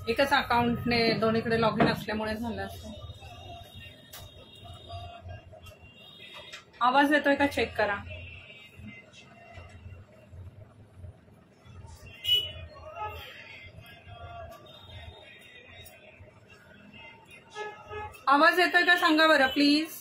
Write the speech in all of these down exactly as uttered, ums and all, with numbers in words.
एकच अकाउंटने दोन्हीकडे log in असल्यामुळे झालं असं. आवाज येतोय का चेक करा. आवाज येतोय का सांगा बरं please.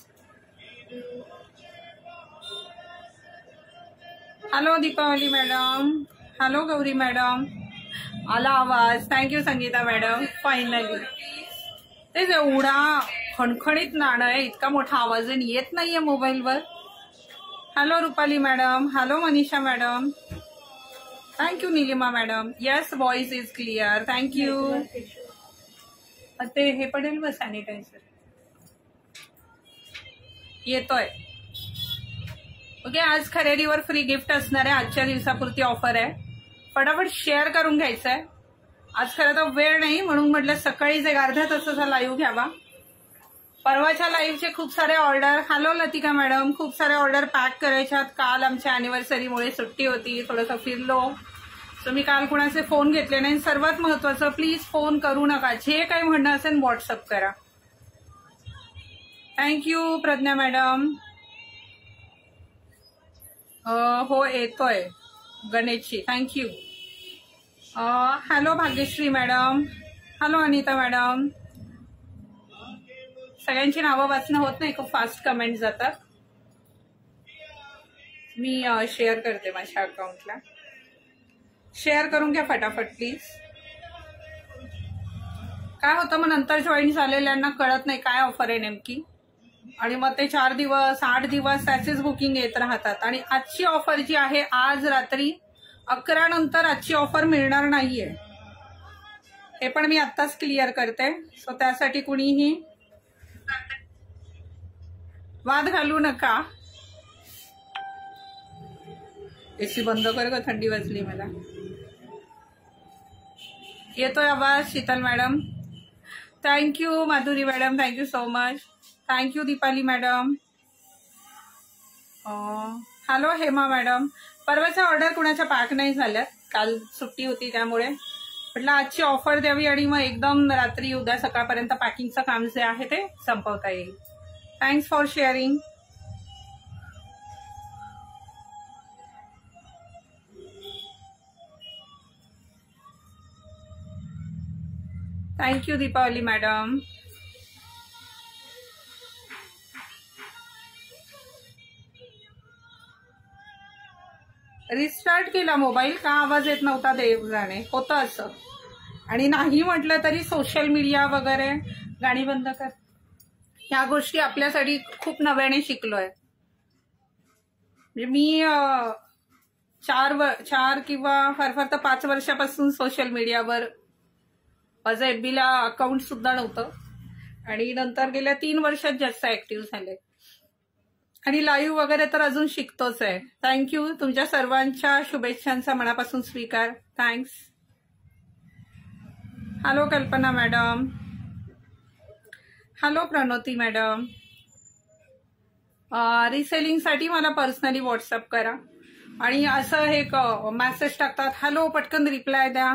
Hello Deepawali madam. Hello Gauri madam. आला आवाज. Thank you Sangeeta madam. फायनली तेच एवढा खणखणीत नाणं आहे, इतका मोठा आवाज येत नाहीये मोबाईलवर. Hello Rupali madam. Hello Manisha madam. Thank you Nilima madam. Yes voice is clear. Thank you. ते हे पडेल व सॅनिटायझर येतोय. ओके, आज खरेदीवर फ्री गिफ्ट असणार आहे. आजच्या दिवसापुरती ऑफर आहे. फटाफट शेअर करून घ्यायचं आहे. आज खरं तर वेळ नाही म्हणून म्हटलं सकाळीच एक अर्ध्या तासाचा लाईव्ह घ्यावा. परवाच्या लाईव्हचे खूप सारे ऑर्डर. Hello Latika madam. खूप सारे ऑर्डर पॅक करायच्यात. काल आमच्या अॅनिव्हर्सरीमुळे सुट्टी होती, थोडंसं फिरलो, सो मी काल कुणाचे फोन घेतले नाही. सर्वात महत्वाचं, प्लीज फोन करू नका. जे काही म्हणणं असेल व्हॉट्सअप करा. Thank you Pradnya madam. हो येतोय गणेशची. Thank you. Hello Bhagyashree madam. Hello Anita madam. सगळ्यांची नावं वाचणं होत नाही, खूप फास्ट कमेंट जातात. मी शेअर करते माझ्या अकाउंटला. शेअर करून घ्या फटाफट प्लीज. काय होतं मग नंतर जॉईन झालेल्यांना कळत नाही काय ऑफर आहे नेमकी, आणि मग ते चार दिवस आठ दिवस त्याचेच बुकिंग येत राहतात. आणि आजची ऑफर जी आहे, आज रात्री अकरा नंतर आजची ऑफर मिळणार नाहीये. हे पण मी आत्ताच क्लिअर करते. सो त्यासाठी कुणीही वाद घालू नका. एसी बंद कर ग, थंडी वाजली मला. येतोय आवाज Sheetal madam. Thank you Madhuri madam. Thank you so much. Thank you Deepali madam. Hello Hema madam. परवाचा ऑर्डर कुणाच्या पॅक नाही झाल्या, काल सुट्टी होती त्यामुळे म्हटलं आजची ऑफर द्यावी आणि मग एकदम रात्री उद्या सकाळपर्यंत पॅकिंगचं काम जे आहे ते संपवता येईल. Thanks for sharing. Thank you Deepawali madam. Restart केला मोबाईल, का आवाज येत नव्हता देव जाणे. होतं असं. आणि नाही म्हटलं तरी सोशल मीडिया वगैरे गाणी बंद कर, ह्या गोष्टी आपल्यासाठी खूप नव्याने शिकलोय. म्हणजे मी चार व चार किंवा फार फार तर पाच वर्षापासून सोशल मीडियावर माझं एफबीला अकाउंट सुद्धा नव्हतं, आणि नंतर गेल्या तीन वर्षात जास्त ऍक्टिव्ह झाले. आणि लाईव्ह वगैरे तर अजून शिकतोच आहे. थँक्यू. तुमच्या सर्वांच्या शुभेच्छांचा मनापासून स्वीकार. Thanks. Hello Kalpana madam. Hello Pranoti madam. रिसेलिंगसाठी मला पर्सनली व्हॉट्सअप करा. आणि असं एक मेसेज टाकतात, हॅलो पटकन रिप्लाय द्या.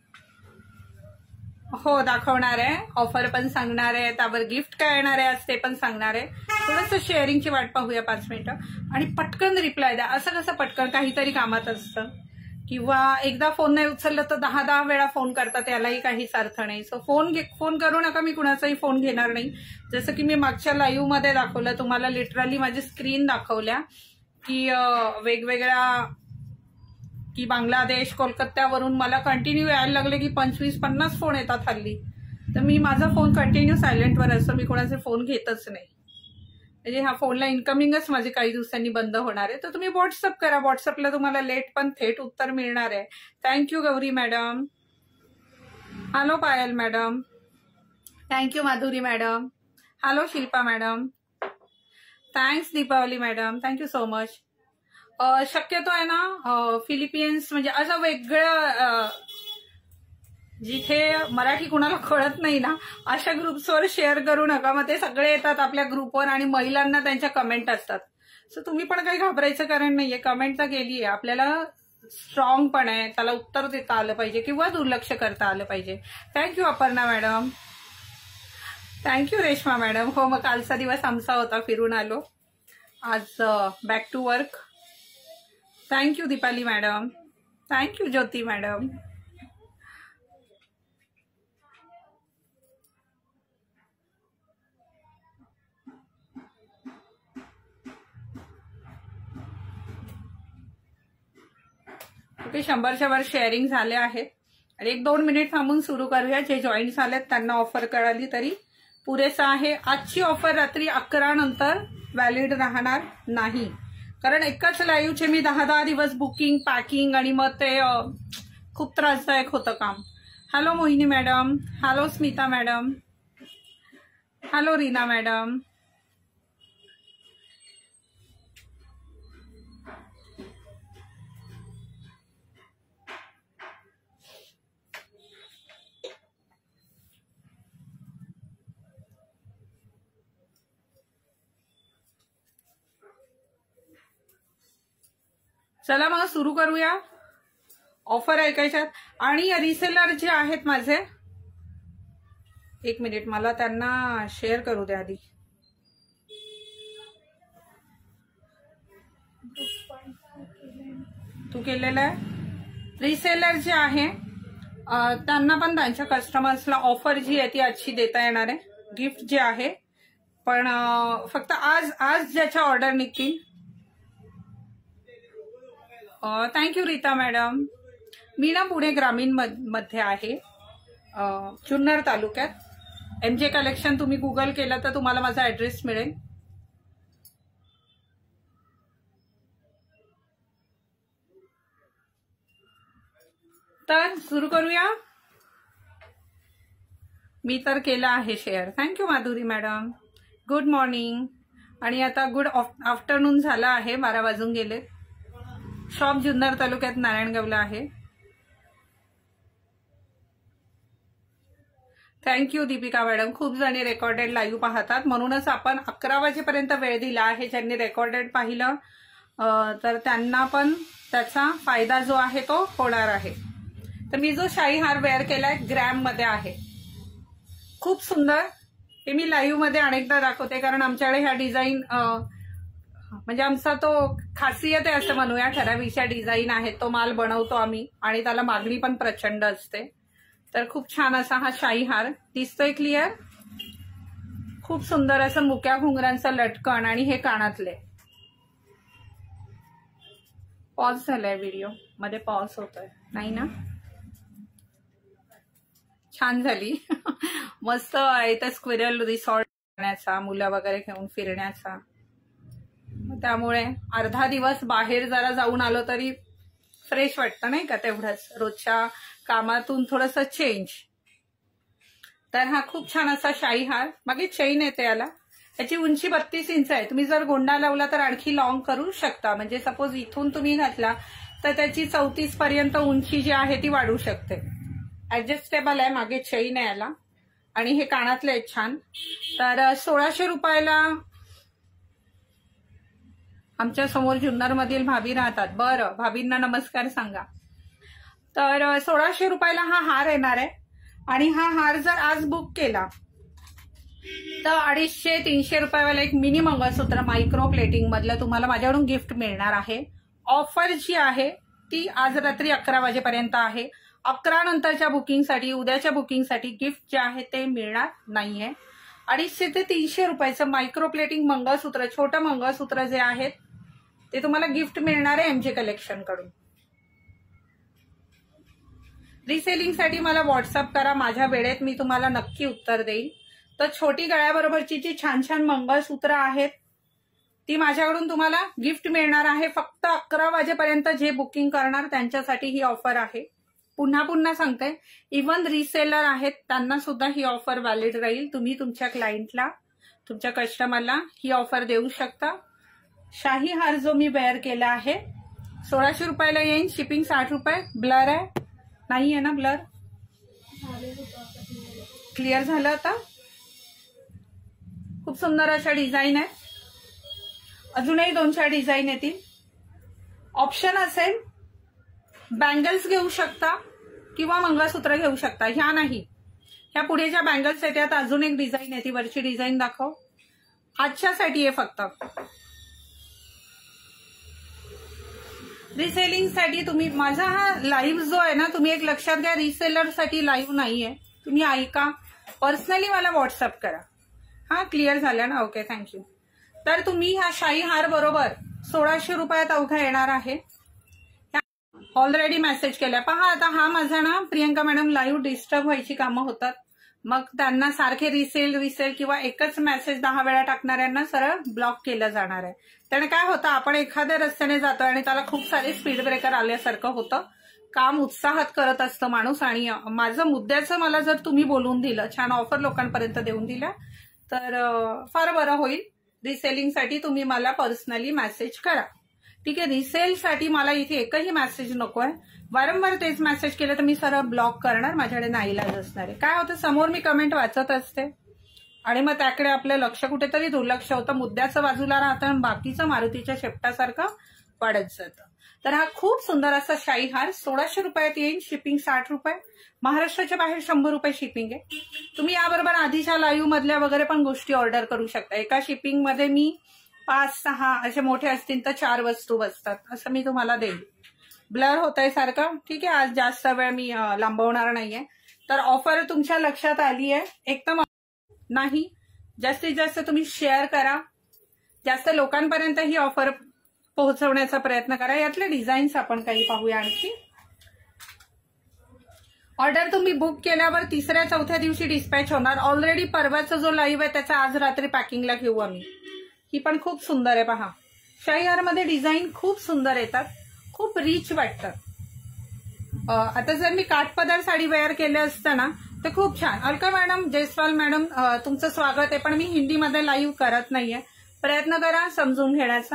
हो दाखवणार आहे, ऑफर पण सांगणार आहे, त्यावर गिफ्ट काय येणार आहे आज ते पण सांगणार आहे. थोडंसं शेअरिंगची वाट पाहूया पाच मिनिटं, आणि पटकन रिप्लाय द्या. असं कसं पटकन, काहीतरी कामात असतं, किंवा एकदा फोन नाही उचललं तर दहा दहा वेळा फोन करतात, यालाही काहीच अर्थ नाही. सो फोन घे फोन करू नका. मी कुणाचाही फोन घेणार नाही. जसं की मी मागच्या लाईव्ह मध्ये दाखवलं तुम्हाला, लिटरली माझी स्क्रीन दाखवल्या की वेगवेगळ्या की बांगलादेश कोलकात्यावरून मला कंटिन्यू यायला लागले की पंचवीस पन्नास फोन येतात हल्ली. तर मी माझा फोन कंटिन्यू सायलेंटवर असतो. मी कोणाचे फोन घेतच नाही. म्हणजे ह्या फोनला इन्कमिंगच माझे काही दिवसांनी बंद होणार आहे. तर तुम्ही व्हॉट्सअप करा. व्हॉट्सअपला तुम्हाला लेट पण थेट उत्तर मिळणार आहे. Thank you Gauri madam. Hello Payal madam. Thank you Madhuri madam. Hello Shilpa madam. Thanks Deepawali madam. Thank you so much. शक्यतो आहे ना फिलिपियन्स म्हणजे असं वेगळं जिथे मराठी कुणाला कळत नाही ना, अशा ग्रुप्सवर शेअर करू नका. मग ते सगळे येतात आपल्या ग्रुपवर आणि महिलांना त्यांच्या कमेंट असतात. सो तुम्ही पण काही घाबरायचं कारण नाहीये. कमेंट तर केली आहे, आपल्याला स्ट्रॉंग पण आहे, त्याला उत्तर देता आलं पाहिजे किंवा दुर्लक्ष करता आलं पाहिजे. Thank you Aparna madam, thank you Reshma madam. हो, मग कालचा दिवस आमचा होता, फिरून आलो, आज back to work. Thank you Deepali madam, thank you Jyoti madam. Okay, शंभरच्या वर शेअरिंग झाले आहेत आणि एक दोन मिनिट थांबून सुरू करूया. जे जॉईन झालेत त्यांना ऑफर कळाली तरी पुरेसा आहे. आजची ऑफर रात्री अकरा नंतर व्हॅलिड राहणार नाही, कारण एकाच लाईव्हचे मी दहा दहा दिवस बुकिंग, पॅकिंग आणि मग ते खूप त्रासदायक होतं काम. Hello Mohini madam, hello Smita madam, hello Reena madam. चला मग सुरू करूया. ऑफर ऐकायच्यात. आणि रिसेलर जे आहेत माझे, एक मिनिट मला त्यांना शेअर करू द्या आधी. तू केलेलं आहे. रिसेलर जे आहे त्यांना पण त्यांच्या कस्टमर्सला ऑफर जी आहे ती आजची देता येणार आहे, गिफ्ट जे आहे. पण फक्त आज आज ज्याच्या ऑर्डर निघतील. Thank you Rita madam. मी ना पुणे ग्रामीण मध्ये आहे, जुन्नर तालुक्यात. एम जे कलेक्शन तुम्ही गुगल केलं तर तुम्हाला माझा ऍड्रेस मिळेल. तर सुरू करूया. मी तर केलं आहे share. Thank you Madhuri madam. Good morning. आणि आता गुड आफ्टरनून झालं आहे, बारा वाजून गेले. शॉप जुन्नर तालुक्यात नारायणगावला आहे. Thank you Deepika madam. खूप जणी रेकॉर्डेड लाईव्ह पाहतात, म्हणूनच आपण अकरा वाजेपर्यंत वेळ दिला आहे. ज्यांनी रेकॉर्डेड पाहिलं तर त्यांना पण त्याचा फायदा जो आहे तो होणार आहे. तर मी जो शाही हार वेअर केलाय ग्रॅम मध्ये आहे, खूप सुंदर. हे मी लाईव्ह मध्ये अनेकदा दाखवते, कारण आमच्याकडे ह्या डिझाईन म्हणजे आमचा तो खासियत आहे असं म्हणूया. ठराविकच्या डिझाईन आहेत, तो माल बनवतो आम्ही आणि त्याला मागणी पण प्रचंड असते. तर खूप छान असा हा शाही हार दिसतोय क्लिअर. खूप सुंदर असं मुक्या घुंगरांचं लटकन आणि हे कानातले. पॉज झालाय व्हिडिओ मध्ये, पॉज होतोय नाही ना. छान झाली. मस्त इथं स्क्विरल रिसॉर्ट करण्याचा, मुलं वगैरे घेऊन फिरण्याचा. त्यामुळे अर्धा दिवस बाहेर जरा जाऊन आलो तरी फ्रेश वाटतं नाही का, तेवढंच रोजच्या कामातून थोडंसं चेंज. तर हा खूप छान असा शाही हार. मागे चेन येते याला. याची उंची बत्तीस इंच आहे. तुम्ही जर गोंडा लावला तर आणखी लॉंग करू शकता. म्हणजे सपोज इथून तुम्ही घातला तर त्याची चौतीस पर्यंत उंची जी आहे ती वाढू शकते. ऍडजस्टेबल आहे. मागे चेन आहे याला. आणि हे कानातले आहेत छान. तर सोळाशे रुपयाला आमच्या समोर जुन्नर मधील भाभी राहतात. बरं, भाभींना नमस्कार सांगा. तर सोळाशे रुपयाला हा हार येणार आहे. आणि हा हार जर आज बुक केला तर अडीचशे तीनशे रुपयावाला एक मिनी मंगळसूत्र मायक्रो प्लेटिंग मधलं तुम्हाला माझ्याकडून गिफ्ट मिळणार आहे. ऑफर जी आहे ती आज रात्री अकरा वाजेपर्यंत आहे. अकरा नंतरच्या बुकिंगसाठी, उद्याच्या बुकिंगसाठी गिफ्ट जे आहे ते मिळणार नाहीये. अडीचशे ते तीनशे रुपयाचं मायक्रो प्लेटिंग मंगळसूत्र, छोटं मंगळसूत्र जे आहेत ते तुम्हाला गिफ्ट मिळणार आहे एमजे कलेक्शन कडून. रिसेलिंगसाठी मला व्हॉट्सअप करा. माझ्या वेळेत मी तुम्हाला नक्की उत्तर देईन. तर छोटी गळ्याबरोबरची जी छान छान मंगळसूत्र आहेत ती माझ्याकडून तुम्हाला गिफ्ट मिळणार आहे. फक्त अकरा वाजेपर्यंत जे बुकिंग करणार त्यांच्यासाठी ही ऑफर आहे. पुन्हा पुन्हा सांगते, इव्हन रिसेलर आहेत त्यांना सुद्धा ही ऑफर व्हॅलिड राहील. तुम्ही तुमच्या क्लायंटला, तुमच्या कस्टमरला ही ऑफर देऊ शकता. शाही हार जो मी वेअर केला आहे सोळाशे रुपयाला येईन. शिपिंग साठ रुपये. ब्लर आहे नाही आहे ना, ब्लर क्लिअर झालं आता. खूप सुंदर अशा डिझाईन आहे. अजूनही दोन चार डिझाईन येतील. ऑप्शन असेल बँगल्स घेऊ शकता किंवा मंगळसूत्र घेऊ शकता, ह्या नाही. ह्या पुढे ज्या बँगल्स आहेत त्यात अजून एक डिझाईन आहे, ती वरची डिझाईन दाखव. आजच्यासाठी आहे फक्त. रिसेलिंग साठी तुम्ही, माझा हा लाईव्ह जो आहे ना, तुम्ही एक लक्षात घ्या, रिसेलर साठी लाईव्ह नाहीये. तुम्ही ऐका, पर्सनली मला व्हॉट्सअप करा. हा क्लिअर झालं ना? Okay, thank you. तर तुम्ही ह्या शाही हार बरोबर सोळाशे रुपयात अवघा येणार आहे. ऑलरेडी मेसेज केलाय पहा. आता हा माझा ना प्रियंका मॅडम लाईव्ह डिस्टर्ब व्हायची कामं होतात, मग त्यांना सारखे रिसेल रिसेल किंवा एकच मेसेज दहा वेळा टाकणाऱ्यांना सरळ ब्लॉक केलं जाणार आहे. त्याने काय होतं, आपण एखाद्या रस्त्याने जातोय आणि त्याला खूप सारे स्पीड ब्रेकर आल्यासारखं होतं. काम उत्साहात करत असतं माणूस. आणि माझं मुद्द्याचं मला जर तुम्ही बोलून दिलं, छान ऑफर लोकांपर्यंत देऊन दिल्या, तर फार बरं होईल. रिसेलिंगसाठी तुम्ही मला पर्सनली मेसेज करा, ठीक आहे? रिसेलसाठी मला इथे एकही मेसेज नकोय. वारंवार तेच मेसेज केलं तर मी सरळ ब्लॉक करणार, माझ्याकडे नाईलाज असणार आहे. काय होतं, समोर मी कमेंट वाचत असते आणि मग त्याकडे आपलं लक्ष कुठेतरी दुर्लक्ष होतं, मुद्द्याचं बाजूला राहतं आणि बाकीचं मारुतीच्या शेपटासारखं वाढत जातं. तर हा खूप सुंदर असा शाही हार सोळाशे रुपयात येईल. शिपिंग साठ रुपये, महाराष्ट्राच्या बाहेर शंभर रुपये शिपिंग आहे. तुम्ही याबरोबर आधीच्या लाईव्ह मधल्या वगैरे पण गोष्टी ऑर्डर करू शकता. एका शिपिंग मध्ये मी पाच सहा असे मोठे असतील तर चार वस्तू बसतात, असं मी तुम्हाला देईन. ब्लर होत आहे सारखं, ठीक आहे? आज जास्त वेळ मी लांबवणार नाहीये. तर ऑफर तुमच्या लक्षात आली आहे एकदम. नाही, जास्तीत जास्त तुम्ही शेअर करा, जास्त लोकांपर्यंत ही ऑफर पोहोचवण्याचा प्रयत्न करा. यातले डिझाईन्स आपण काही पाहूया आणखी. ऑर्डर तुम्ही बुक केल्यावर तिसऱ्या चौथ्या दिवशी डिस्पॅच होणार. ऑलरेडी परवाचा जो लाईव्ह आहे त्याचा आज रात्री पॅकिंगला घेऊ आम्ही. ही पण खूप सुंदर आहे पहा. शाही हारमध्ये डिझाईन खूप सुंदर येतात, खूप रिच वाटतात. आता जर मी काठपदर साडी वेअर केलं असतं ना तर खूप छान. अलका मॅडम, जयस्वाल मॅडम, तुमचं स्वागत आहे. पण मी हिंदीमध्ये लाईव्ह करत नाहीये, प्रयत्न करा समजून घेण्याचा.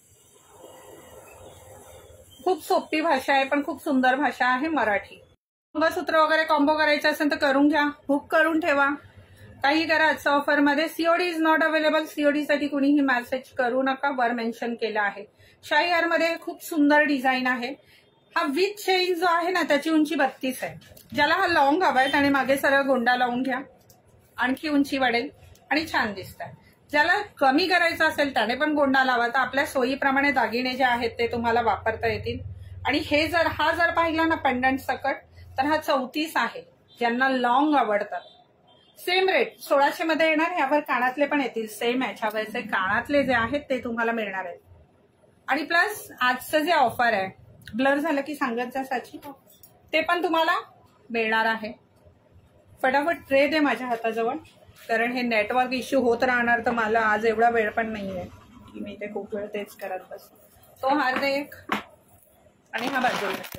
खूप सोपी भाषा आहे पण खूप सुंदर भाषा आहे मराठी. मंगळसूत्र वगैरे कॉम्बो करायचं असेल तर करून घ्या, बुक करून ठेवा, काही करा. आजच्या ऑफरमध्ये COD is not available. COD साठी कुणीही मेसेज करू नका, वर मेन्शन केलं आहे. शाही हारमध्ये खूप सुंदर डिझाईन आहे. हा विथ चेन जो आहे ना त्याची उंची बत्तीस आहे. ज्याला हा लॉंग हवाय आणि मागे सरळ गोंडा लावून घ्या, आणखी उंची वाढेल आणि छान दिसतात. ज्याला कमी करायचं असेल त्याने पण गोंडा लावा. तर आपल्या सोयीप्रमाणे दागिने जे आहेत ते तुम्हाला वापरता येतील. आणि हे जर हा जर पाहिला ना पेंडंट सकट, तर हा चौतीस आहे. ज्यांना लॉंग आवडतात सेम रेट सोळाशे मध्ये येणार. यावर कानातले पण येतील सेम, याच्यावरचे कानातले जे आहेत ते तुम्हाला मिळणार आहेत. आणि प्लस आजचं जे ऑफर आहे, ब्लर झालं की सांगत जा साची, ते पण तुम्हाला मिळणार आहे. फटाफट ट्रे दे माझ्या हाताजवळ, कारण हे नेटवर्क इश्यू होत राहणार. तर मला आज एवढा वेळ पण नाहीये की मी ते खूप वेळ तेच करत बस. तो हार दे एक आणि हा बाजूला.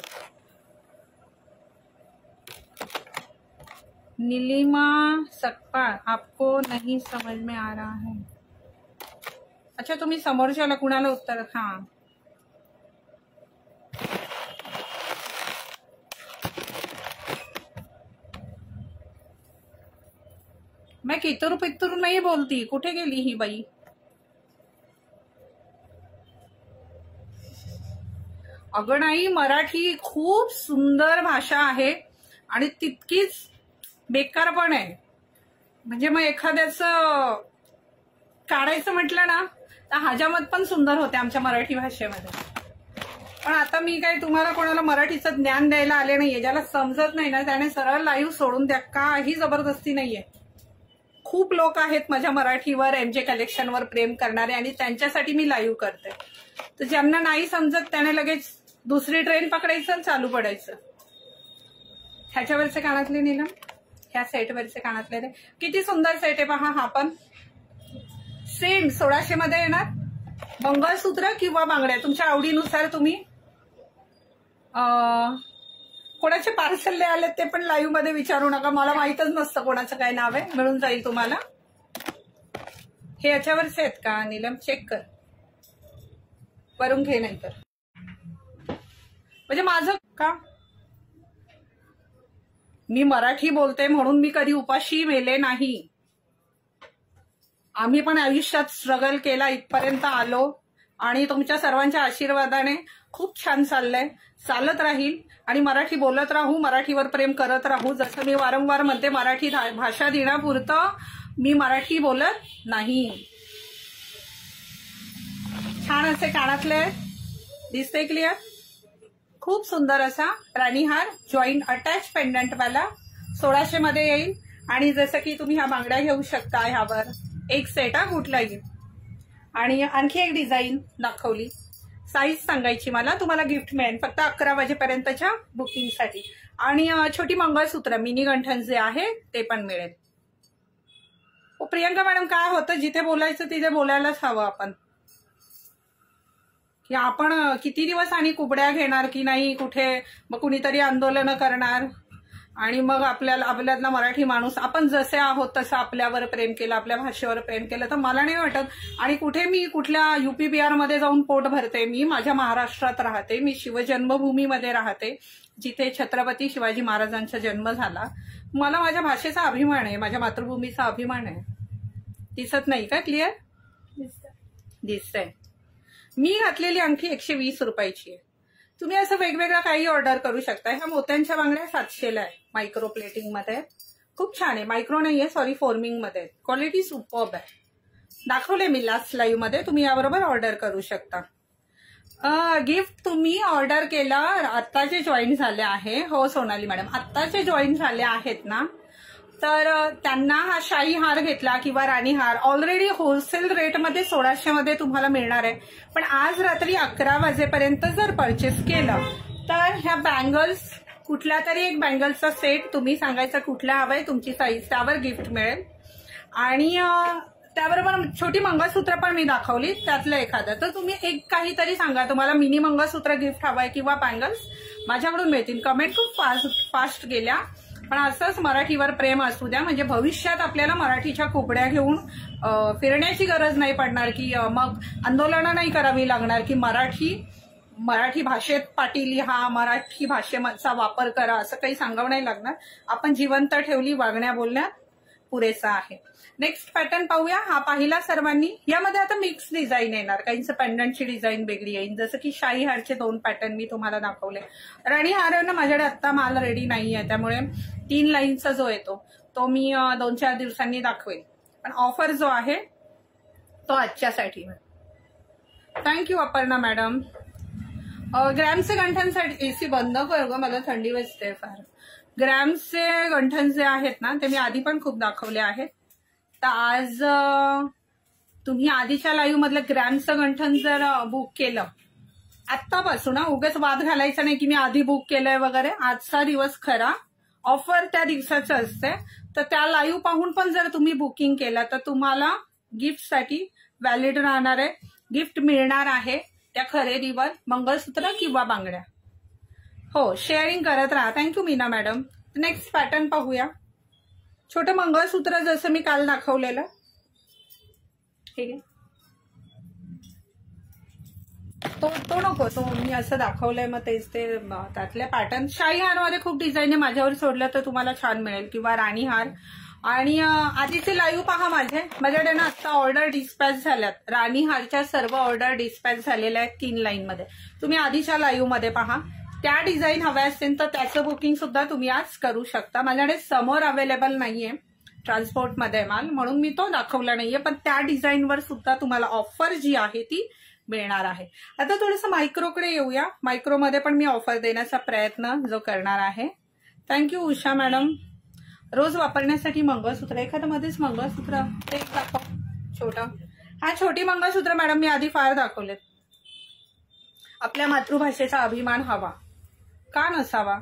नीलिमा सकपाळ, आपको नहीं समझ में आ रहा है. अच्छा, तुम्ही समोरच्याला कुणाला उत्तर. हा, मैं कितुर पितुर नाही बोलती. कुठे गेली ही बाई? अगं नाही, मराठी खूप सुंदर भाषा आहे आणि तितकीच बेकार पण आहे. म्हणजे मग एखाद्याचं काढायचं म्हटलं ना तर हजामत पण सुंदर होते आमच्या मराठी भाषेमध्ये. पण आता मी काय तुम्हाला कोणाला मराठीचं ज्ञान द्यायला आले नाहीये. ज्याला समजत नाही ना त्याने सरळ लाईव्ह सोडून द्या, काही जबरदस्ती नाहीये. खूप लोक आहेत माझ्या मराठीवर, एमजे कलेक्शनवर प्रेम करणारे, आणि त्यांच्यासाठी मी लाईव्ह करते. तर ज्यांना नाही समजत त्याने लगेच दुसरी ट्रेन पकडायचं आणि चालू पडायचं. ह्याच्यावरचे कानातले नीलम, ह्या सेटवरचे कानातले रे, किती सुंदर सेट आहे पहा. हा पण सेम सोळाशे मध्ये येणार. मंगळसूत्र किंवा बांगड्या तुमच्या आवडीनुसार तुम्ही. कोणाचे पार्सल आले ते पण लाईव्ह मध्ये विचारू नका, मला माहितच नसतं कोणाचं काय नाव आहे. मिळून जाईल तुम्हाला. हे याच्यावरचे आहेत का नीलम? चेक कर, वरून घे नंतर. म्हणजे माझं का, मी मराठी बोलते म्हणून मी कधी उपाशी मेले नाही. आम्ही पण आयुष्यात स्ट्रगल केला, इथपर्यंत आलो आणि तुमच्या सर्वांच्या आशीर्वादाने खूप छान चाललंय, चालत राहील आणि मराठी बोलत राहू, मराठीवर प्रेम करत राहू. जसं मी वारंवार म्हणते, मराठी भाषा दिनापुरतं मी मराठी बोलत नाही. छान असे कानातले दिसते, क्लिअर, खूप सुंदर असा राणीहार जॉईंट अटॅच पेंडंट वाला सोळाशे मध्ये येईल. आणि जसं की तुम्ही ह्या बांगड्या घेऊ शकता, ह्यावर एक सेट हा कुठलाही. आणि आणखी एक डिझाईन दाखवली. साईज सांगायची मला, तुम्हाला गिफ्ट मिळेल फक्त अकरा वाजेपर्यंतच्या बुकिंगसाठी. आणि छोटी मंगळसूत्र मिनी गंठन जे आहे ते पण मिळेल. प्रियंका मॅडम, काय होतं, जिथे बोलायचं तिथे बोलायलाच हवं आपण. की आपण किती दिवस आणि कुबड्या घेणार की नाही, कुठे मग कुणीतरी आंदोलन करणार आणि मग आपल्याला आपल्यातला मराठी माणूस आपण जसे आहोत तसं आपल्यावर प्रेम केलं, आपल्या भाषेवर प्रेम केलं, तर मला नाही वाटत. आणि कुठे मी कुठल्या युपी बिहार मध्ये जाऊन पोट भरते, मी माझ्या महाराष्ट्रात राहते, मी शिवजन्मभूमीमध्ये राहते, जिथे छत्रपती शिवाजी महाराजांचा जन्म झाला. मला माझ्या भाषेचा अभिमान आहे, माझ्या मातृभूमीचा अभिमान आहे. दिसत नाही का, क्लिअर दिसतंय. मी घातलेली अंगठी एकशे वीस रुपयाची आहे. तुम्ही असं वेगवेगळं काही ऑर्डर करू शकता. ह्या मोत्यांच्या बांगड्या सातशेला आहे, मायक्रो प्लेटिंग मध्ये, खूप छान आहे. मायक्रो नाहीये, सॉरी, फॉर्मिंग मध्ये, क्वालिटी सुपर्ब आहे. दाखवले मी लास्ट लाईव्ह मध्ये, तुम्ही याबरोबर ऑर्डर करू शकता. गिफ्ट तुम्ही ऑर्डर केलं, आत्ताचे जॉईन झाले आहे. हो सोनाली मॅडम, आत्ताचे जॉईन झाले आहेत ना, तर त्यांना हा शाही हार घेतला किंवा राणी हार ऑलरेडी होलसेल रेटमध्ये सोळाशे मध्ये तुम्हाला मिळणार आहे. पण आज रात्री अकरा वाजेपर्यंत जर परचेस केलं तर ह्या बँगल्स, कुठल्या तरी एक बँगल्सचा सेट तुम्ही सांगायचं कुठल्या हवंय, तुमची साईज, त्यावर गिफ्ट मिळेल. आणि त्याबरोबर छोटी मंगळसूत्र पण मी दाखवली, त्यातलं एखादं. तर तुम्ही एक काहीतरी सांगा, तुम्हाला मिनी मंगळसूत्र गिफ्ट हवंय किंवा बँगल्स, माझ्याकडून मिळतील. कमेंट खूप फास्ट फास्ट गेल्या. पण असंच मराठीवर प्रेम असू द्या, म्हणजे भविष्यात आपल्याला मराठीच्या कुबड्या घेऊन फिरण्याची गरज नाही पडणार, की मग आंदोलनं नाही करावी लागणार, की मराठी मराठी भाषेत पाटी लिहा, मराठी भाषेचा वापर करा, असं काही सांगावं नाही लागणार. आपण जिवंत ठेवली, वागण्या बोलण्यात पुरेसा आहे. नेक्स्ट पॅटर्न पाहूया. हा पाहिला सर्वांनी. यामध्ये आता मिक्स डिझाईन येणार, काहींचं पेंडंटची डिझाईन वेगळी येईल. जसं की शाही हारचे दोन पॅटर्न मी तुम्हाला दाखवले. राणी हार माझ्याकडे आत्ता माल रेडी नाही आहे, त्यामुळे तीन लाईनचा जो येतो तो मी दोन चार दिवसांनी दाखवेल. पण ऑफर जो आहे तो आजच्यासाठी. Thank you Aparna madam. ग्रॅमचे गंठनसाठी एसी बंद कर ग, मला थंडी वाजते फार. ग्रॅमचे गंठन जे आहेत ना, ते मी आधी पण खूप दाखवले आहेत. तर आज तुम्ही आधीच्या लाईव्ह मधलं ग्रॅमचं गंठन जर बुक केलं आत्तापासून, उगाच वाद घालायचा नाही की मी आधी बुक केलंय वगैरे. आजचा दिवस खरा, ऑफर त्या दिवसाचं असते. तर त्या लाईव्ह पाहून पण जर तुम्ही बुकिंग केलं तर तुम्हाला गिफ्टसाठी व्हॅलिड राहणार आहे, गिफ्ट मिळणार आहे त्या खरेदीवर, मंगळसूत्र किंवा बांगड्या. हो, शेअरिंग करत राहा. Thank you Meena madam. Next pattern पाहूया. छोटं मंगळसूत्र जसं मी काल दाखवलेलं, ठीक आहे, तो तो नको, तो मी असं दाखवलंय, मग तेच ते त्यातल्या पॅटर्न. शाही हारमध्ये खूप डिझाईन आहे, माझ्यावर सोडलं तर तुम्हाला छान मिळेल, किंवा राणी हार. आणि आधीचे लाईव्ह पहा माझे, माझ्याकडे ना आता ऑर्डर डिस्पॅच झाल्यात. राणी हारच्या सर्व ऑर्डर डिस्पॅच झालेल्या आहेत तीन लाईन मध्ये. तुम्ही आधीच्या लाईव्ह मध्ये पहा. त्या डिझाईन हव्या असतील तर त्याचं बुकिंग सुद्धा तुम्ही आज करू शकता. माझ्याकडे समोर अवेलेबल नाहीये, ट्रान्सपोर्टमध्ये माल, म्हणून मी तो दाखवला नाहीये. पण त्या डिझाईनवर सुद्धा तुम्हाला ऑफर जी आहे ती मिळणार आहे. आता थोडंसं मायक्रोकडे येऊया. मायक्रोमध्ये पण मी ऑफर देण्याचा प्रयत्न जो करणार आहे. Thank you Usha madam. रोज वापरण्यासाठी मंगळसूत्र, एखादं मध्येच मंगळसूत्र एक दाखव छोटं. हा छोटी मंगळसूत्र मॅडम मी आधी फार दाखवलेत. आपल्या मातृभाषेचा अभिमान हवा, का नसावा.